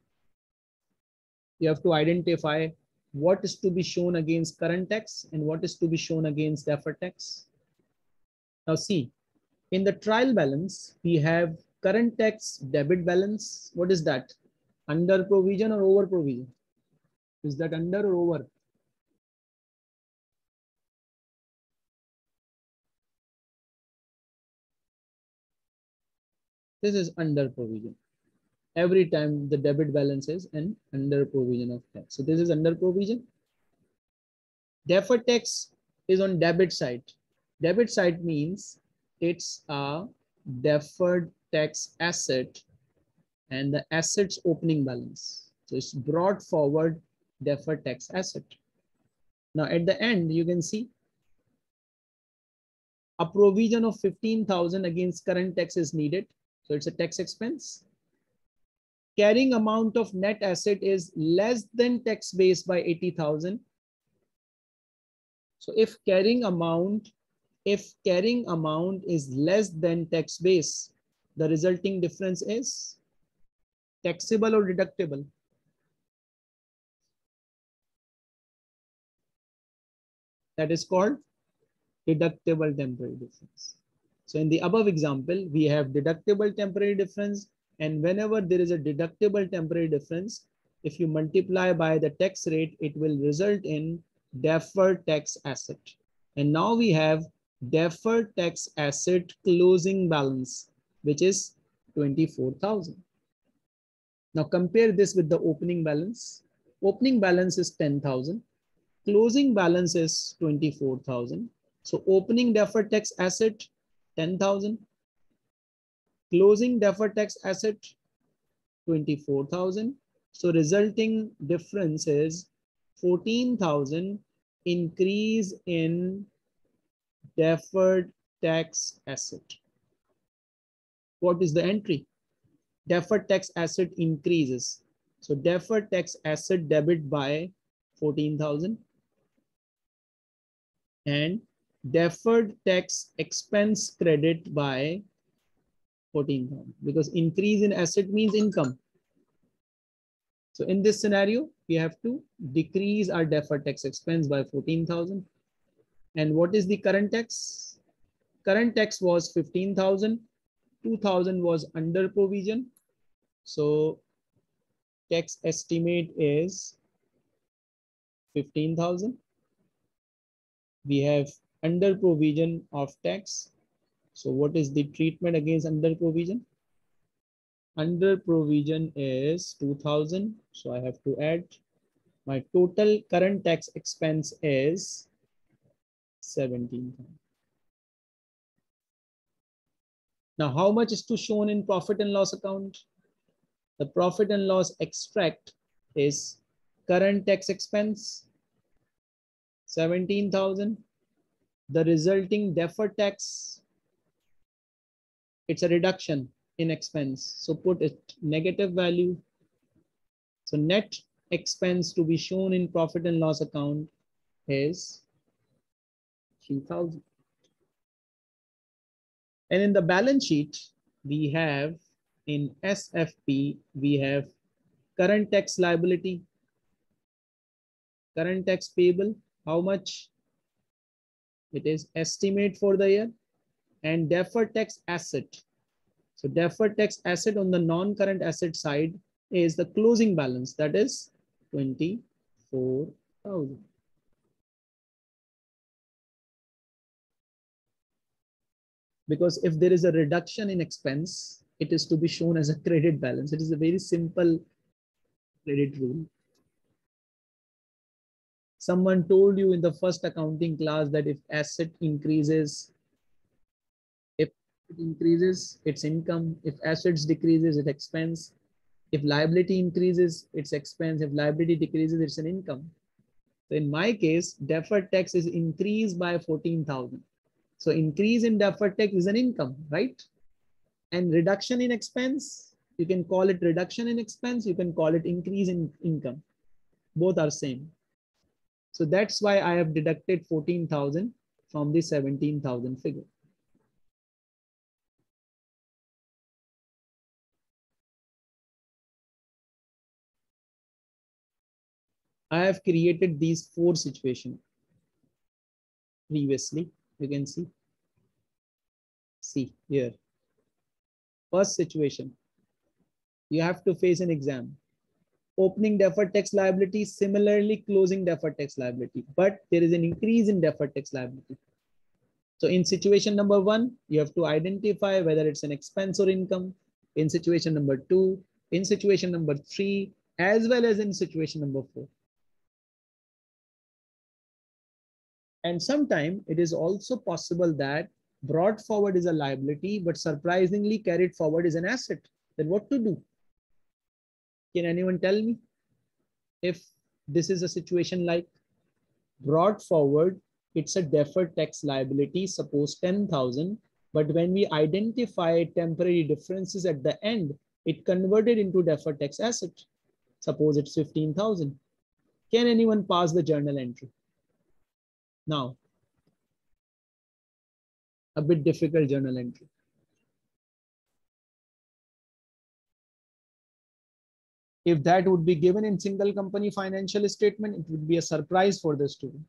You have to identify what is to be shown against current tax and what is to be shown against deferred tax. Now see, in the trial balance, we have current tax debit balance. What is that? Under provision or over provision? Is that under or over? This is under provision. Every time the debit balance is an under provision of tax. So this is under provision. Deferred tax is on debit side. Debit side means it's a deferred tax asset and the asset's opening balance. So it's brought forward deferred tax asset. Now at the end, you can see a provision of 15,000 against current tax is needed. So it's a tax expense. Carrying amount of net asset is less than tax base by 80,000. So if carrying amount is less than tax base, the resulting difference is taxable or deductible? That is called deductible temporary difference. So in the above example, we have deductible temporary difference, and whenever there is a deductible temporary difference, if you multiply by the tax rate, it will result in deferred tax asset. And now we have deferred tax asset closing balance, which is 24,000. Now compare this with the opening balance. Opening balance is 10,000. Closing balance is 24,000. So opening deferred tax asset 10,000. Closing deferred tax asset 24,000. So resulting difference is 14,000 increase in deferred tax asset. What is the entry? Deferred tax asset increases. So deferred tax asset debit by 14,000 and deferred tax expense credit by 14,000 because increase in asset means income. So in this scenario, we have to decrease our deferred tax expense by 14,000. And what is the current tax? Current tax was 15,000. 2,000 was under provision. So tax estimate is 15,000. We have under provision of tax. So what is the treatment against under provision? Under provision is 2,000. So I have to add. My total current tax expense is 17,000. Now, how much is to shown in profit and loss account? The profit and loss extract is current tax expense, 17,000. The resulting deferred tax, it's a reduction in expense. So put it negative value. So net expense to be shown in profit and loss account is 3,000. And in the balance sheet, we have in SFP, we have current tax liability, current tax payable, how much? It is estimate for the year, and deferred tax asset. So deferred tax asset on the non-current asset side is the closing balance, that is 24,000. Because if there is a reduction in expense, it is to be shown as a credit balance. It is a very simple credit rule. Someone told you in the first accounting class that if asset increases, if it increases, it's income. If assets decreases, it's expense. If liability increases, it's expense. If liability decreases, it's an income. So in my case, deferred tax is increased by 14,000. So increase in deferred tax is an income, right? And reduction in expense, you can call it reduction in expense. You can call it increase in income. Both are same. So that's why I have deducted 14,000 from the 17,000 figure. I have created these 4 situations previously. You can see here. First situation, you have to face an exam. Opening deferred tax liability, similarly closing deferred tax liability, but there is an increase in deferred tax liability. So in situation number 1, you have to identify whether it's an expense or income. In situation number 2, in situation number 3, as well as in situation number 4. And sometimes it is also possible that brought forward is a liability, but surprisingly carried forward is an asset. Then what to do? Can anyone tell me if this is a situation like brought forward, it's a deferred tax liability, suppose 10,000, but when we identify temporary differences at the end, it converted into deferred tax asset. Suppose it's 15,000. Can anyone pass the journal entry? Now, a bit difficult journal entry. If that would be given in single company financial statement, it would be a surprise for the student.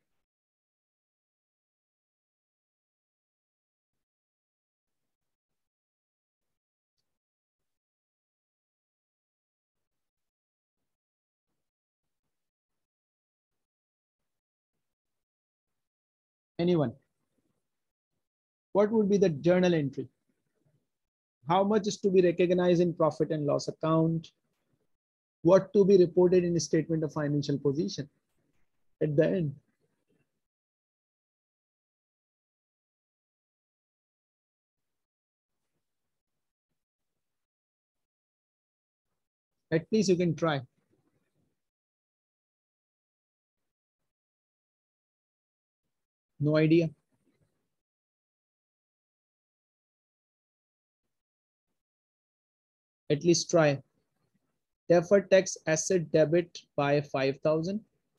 Anyone? What would be the journal entry? How much is to be recognized in profit and loss account? What to be reported in a statement of financial position at the end? At least you can try. No idea. At least try. Deferred tax asset debit by 5,000.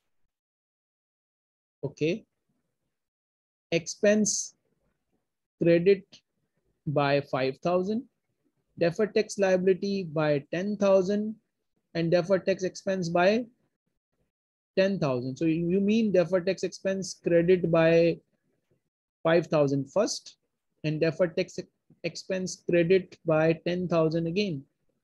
Okay. Expense credit by 5,000. Deferred tax liability by 10,000 and deferred tax expense by 10,000. So you mean deferred tax expense credit by 5,000 first and deferred tax expense credit by 10,000 again.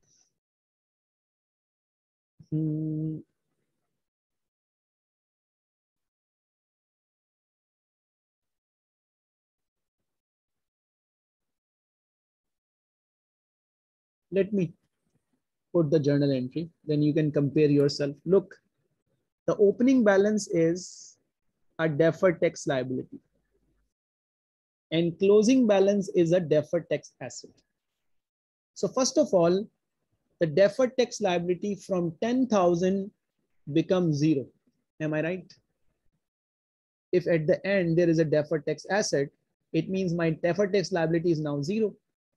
Let me put the journal entry, then you can compare yourself. Look, the opening balance is a deferred tax liability and closing balance is a deferred tax asset. So first of all, the deferred tax liability from 10,000 becomes 0. Am I right? If at the end there is a deferred tax asset, it means my deferred tax liability is now 0.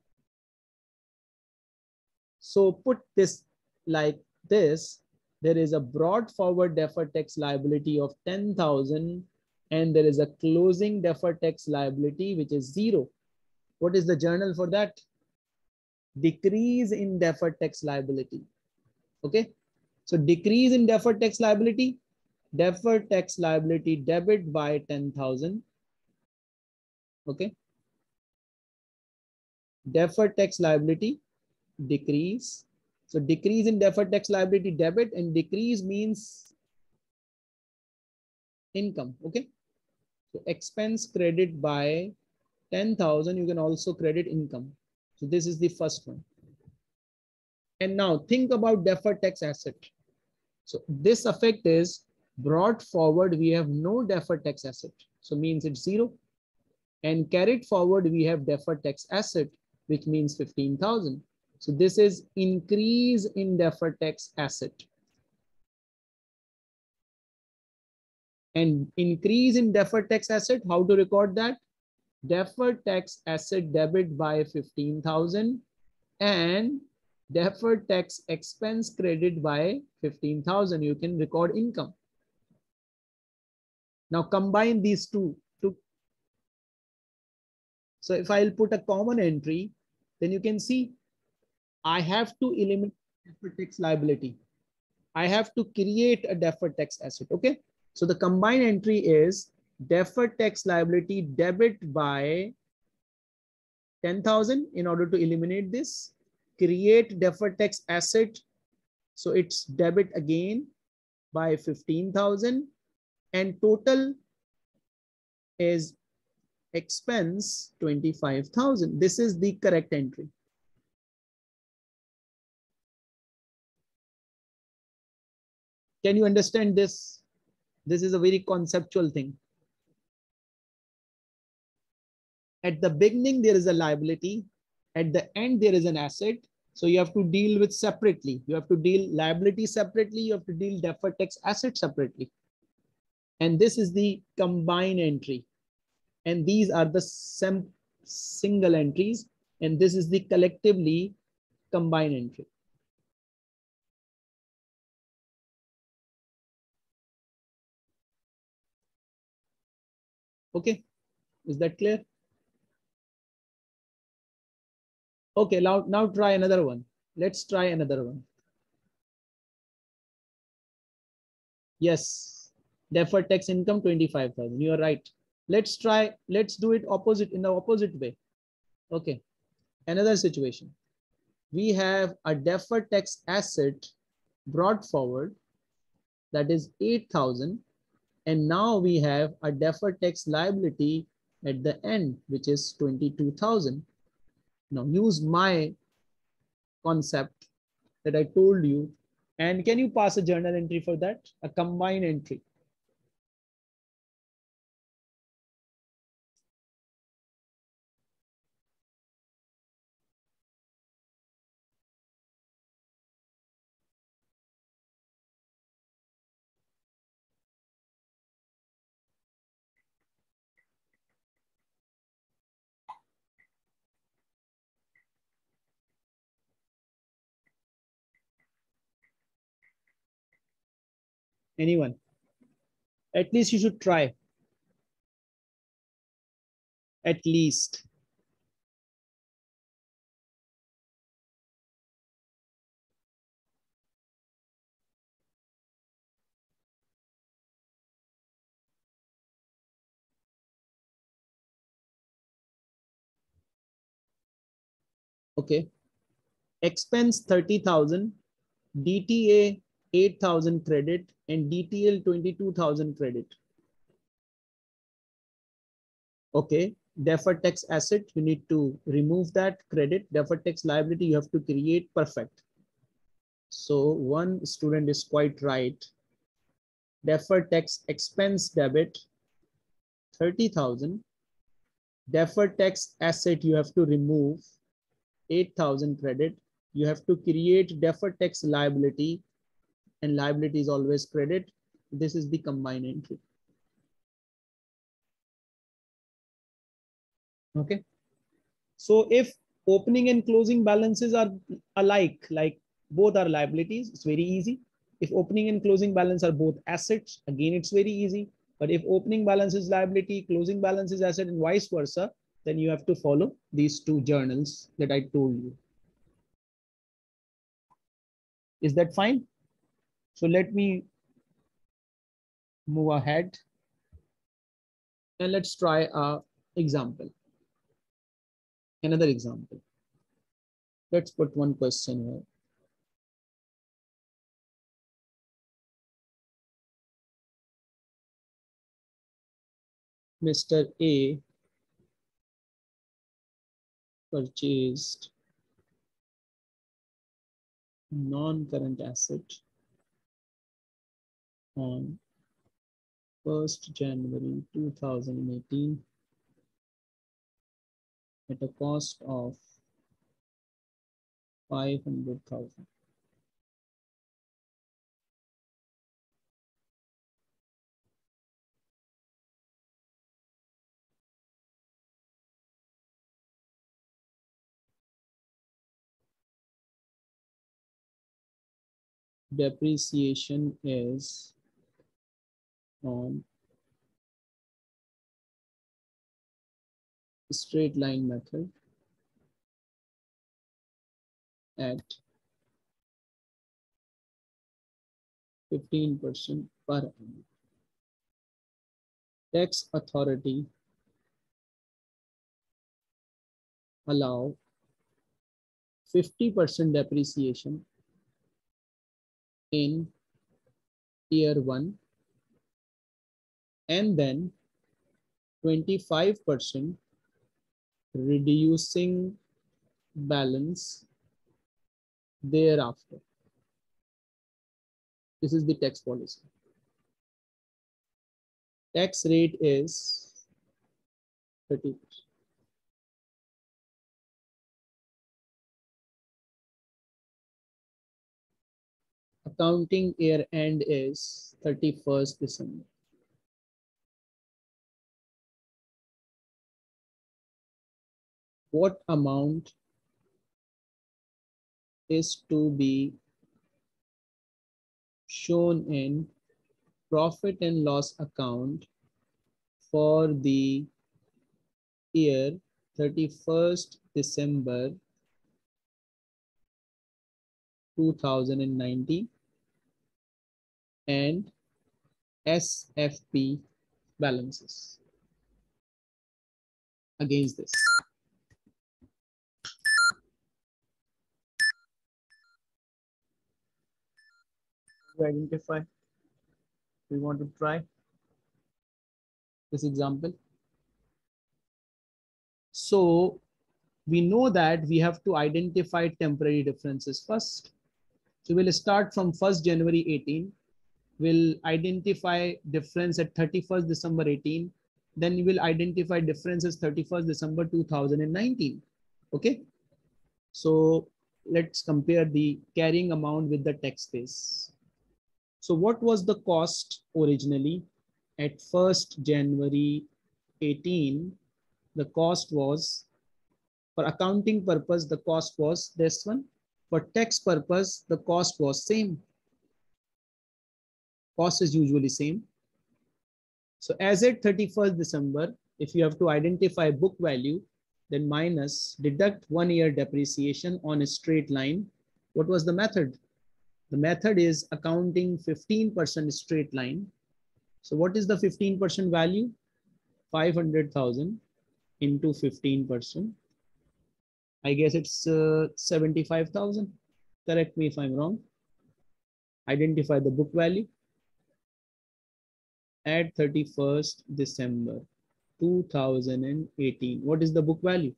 So put this like this, there is a brought forward deferred tax liability of 10,000 and there is a closing deferred tax liability which is 0. What is the journal for that? Decrease in deferred tax liability. Okay. So decrease in deferred tax liability debit by 10,000. Okay. Deferred tax liability decrease. So decrease in deferred tax liability debit and decrease means income. Okay. So expense credit by 10,000, you can also credit income. So this is the first one. And now think about deferred tax asset. So this effect is brought forward, we have no deferred tax asset. So means it's 0. And carried forward, we have deferred tax asset, which means 15,000. So this is increase in deferred tax asset. And increase in deferred tax asset, how to record that? Deferred tax asset debit by 15,000 and deferred tax expense credit by 15,000. You can record income. Now combine these two. So if I'll put a common entry, then you can see I have to eliminate deferred tax liability. I have to create a deferred tax asset. Okay. So the combined entry is deferred tax liability debit by 10,000 in order to eliminate this. Create deferred tax asset. So it's debit again by 15,000 and total is expense 25,000. This is the correct entry. Can you understand this? This is a very conceptual thing. At the beginning, there is a liability. At the end, there is an asset. So you have to deal with separately. You have to deal liability separately. You have to deal deferred tax asset separately. And this is the combined entry. And these are the single entries. And this is the collectively combined entry. Okay, is that clear? Okay, now try another one. Let's try another one. Yes, deferred tax income 25,000. You are right. Let's do it opposite in the opposite way. Okay, another situation. We have a deferred tax asset brought forward, that is 8,000. And now we have a deferred tax liability at the end, which is 22,000. Now use my concept that I told you. And can you pass a journal entry for that? A combined entry. Anyone? At least you should try. At least. Okay. Expense 30,000, DTA 8,000 credit, and DTL 22,000 credit. Okay. Deferred tax asset, you need to remove that credit. Deferred tax liability, you have to create. Perfect. So one student is quite right. Deferred tax expense debit 30,000. Deferred tax asset, you have to remove 8,000 credit. You have to create deferred tax liability, and liability is always credit. This is the combined entry. Okay. So if opening and closing balances are alike, like both are liabilities, it's very easy. If opening and closing balance are both assets, again, it's very easy. But if opening balance is liability, closing balance is asset, and vice versa, then you have to follow these two journals that I told you. Is that fine? So let me move ahead and let's try a example. Another example. Let's put one question here. Mr. A purchased non-current asset on 1st January 2018 at a cost of 500,000. Depreciation is on straight line method at 15% per annum. Tax authority allow 50% depreciation in year 1 and then 25% reducing balance thereafter. This is the tax policy. Tax rate is 30%. Accounting year end is 31st December. What amount is to be shown in profit and loss account for the year 31st December 2019 and SFP balances against this? To identify, we want to try this example. So we know that we have to identify temporary differences first. So we'll start from 1st January 18. We'll identify difference at 31st December 18. Then we will identify differences 31st December 2019. Okay. So let's compare the carrying amount with the tax base. So what was the cost originally at 1st January 18? The cost was, for accounting purpose, the cost was this one. For tax purpose, the cost was same. Cost is usually same. So as at 31st December, if you have to identify book value, then minus deduct 1 year depreciation on a straight line. What was the method? The method is accounting 15% straight line. So what is the 15% value? 500,000 into 15%. I guess it's 75,000. Correct me if I'm wrong. Identify the book value at 31st December 2018. What is the book value?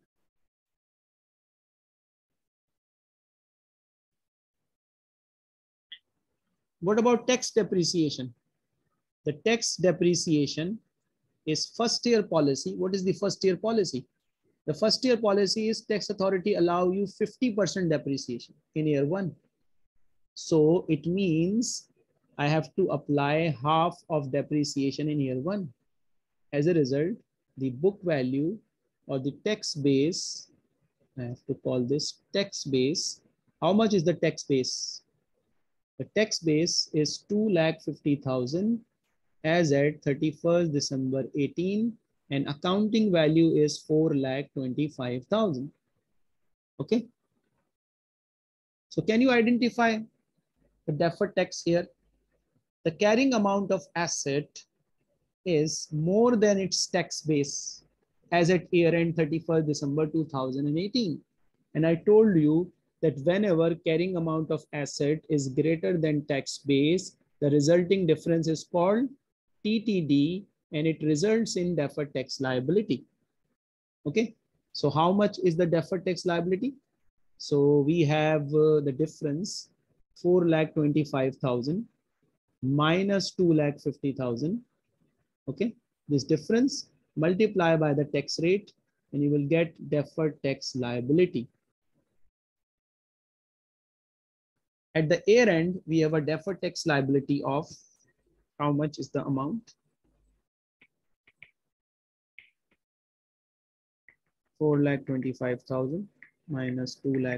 What about tax depreciation? The tax depreciation is first year policy. What is the first year policy? The first year policy is tax authority allow you 50% depreciation in year 1. So it means I have to apply half of depreciation in year 1. As a result, the book value or the tax base, I have to call this tax base. How much is the tax base? The tax base is 2,50,000 as at 31st December 18, and accounting value is 4,25,000. Okay. So can you identify the deferred tax here? The carrying amount of asset is more than its tax base as at year end 31st December 2018. And I told you that whenever carrying amount of asset is greater than tax base, the resulting difference is called TTD, and it results in deferred tax liability. Okay. So how much is the deferred tax liability? So we have the difference 4,25,000 minus 2,50,000. Okay. This difference multiply by the tax rate and you will get deferred tax liability. At the year end, we have a deferred tax liability of how much is the amount? 4,25,000 minus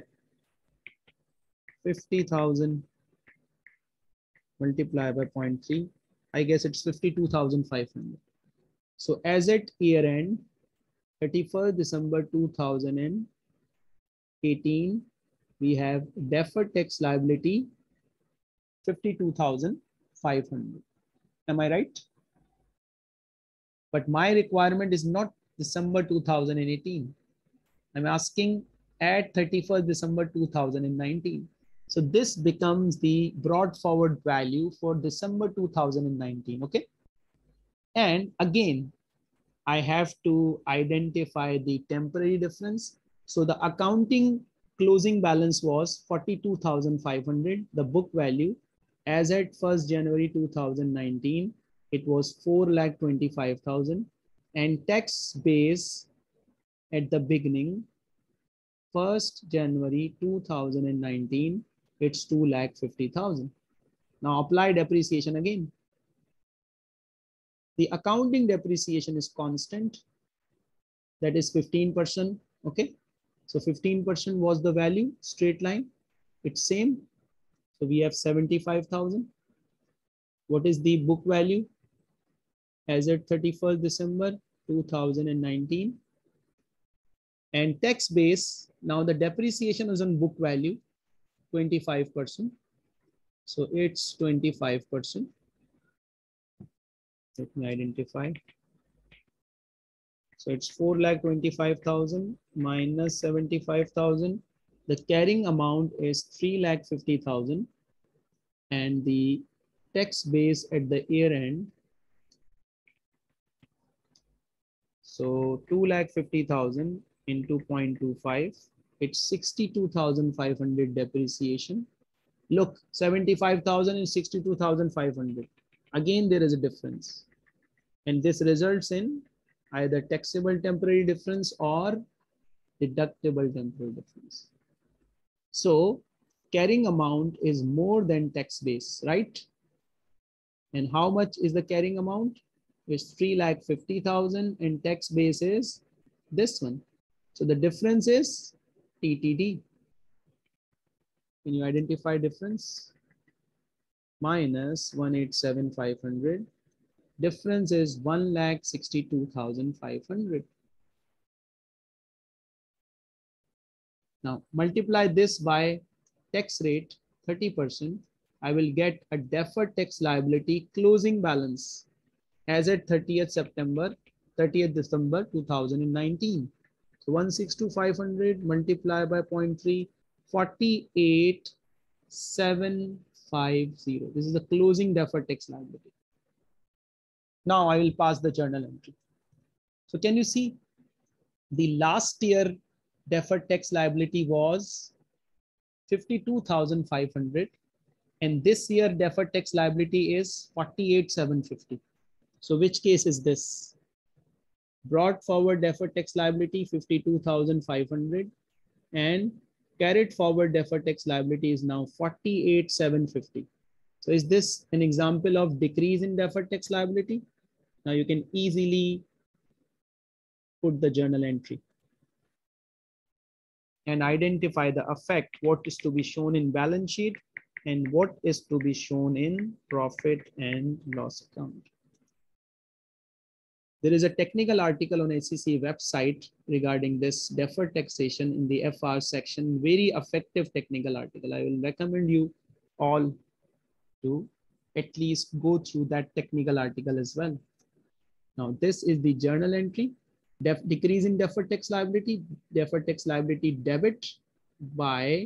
2,50,000 multiplied by 0.3. I guess it's 52,500. So as at year end, 31st December 2018, we have deferred tax liability 52,500. Am I right? But my requirement is not December 2018. I'm asking at 31st December 2019. So this becomes the brought forward value for December 2019. Okay. And again, I have to identify the temporary difference. So the accounting closing balance was 42,500. The book value as at 1st January 2019, it was 4,25,000, and tax base at the beginning 1st January 2019, it's 2,50,000. Now apply depreciation again. The accounting depreciation is constant, that is 15%. Okay, so 15% was the value, straight line, it's same. So we have 75,000. What is the book value as at 31st December 2019? And tax base, now the depreciation is on book value 25%. So it's 25%. Let me identify. So it's 4,25,000 minus 75,000. The carrying amount is 3,50,000, and the tax base at the year end. So 2,50,000 into 0.25, it's 62,500 depreciation. Look, 75,000 and 62,500. Again, there is a difference. And this results in either taxable temporary difference or deductible temporary difference. So carrying amount is more than tax base, right? And how much is the carrying amount? It's 3,50,000 and tax base is this one. So the difference is TTD. Can you identify difference? Minus 187,500. Difference is 1,62,500. Now multiply this by tax rate 30%. I will get a deferred tax liability closing balance as at 30th December 2019. So 162,500 multiplied by 0.3, 48,750. This is the closing deferred tax liability. Now I will pass the journal entry. So can you see the last year deferred tax liability was 52,500, and this year deferred tax liability is 48,750. So which case is this? Brought forward deferred tax liability 52,500 and carried forward deferred tax liability is now 48,750. So is this an example of decrease in deferred tax liability? Now you can easily put the journal entry and identify the effect, what is to be shown in balance sheet and what is to be shown in profit and loss account. There is a technical article on SEC website regarding this deferred taxation in the FR section, very effective technical article. I will recommend you all to at least go through that technical article as well. Now this is the journal entry. Decrease in deferred tax liability debit by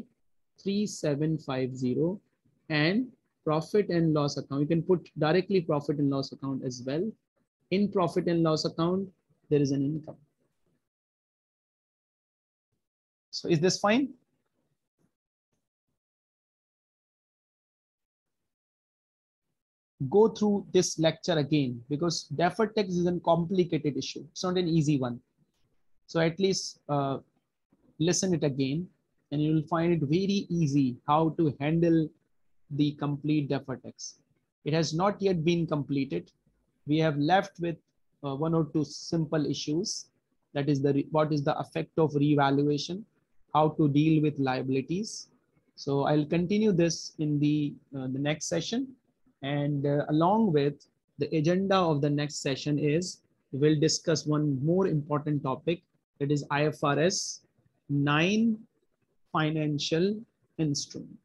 3,750 and profit and loss account. You can put directly profit and loss account as well. In profit and loss account, there is an income. So is this fine? Go through this lecture again because deferred tax is a complicated issue. It's not an easy one. So at least listen it again and you will find it very easy how to handle the complete deferred tax. It has not yet been completed. We have left with one or two simple issues. That is what is the effect of revaluation, how to deal with liabilities. So I'll continue this in the next session. And along with the agenda of the next session is we'll discuss one more important topic, that is IFRS 9 financial instrument.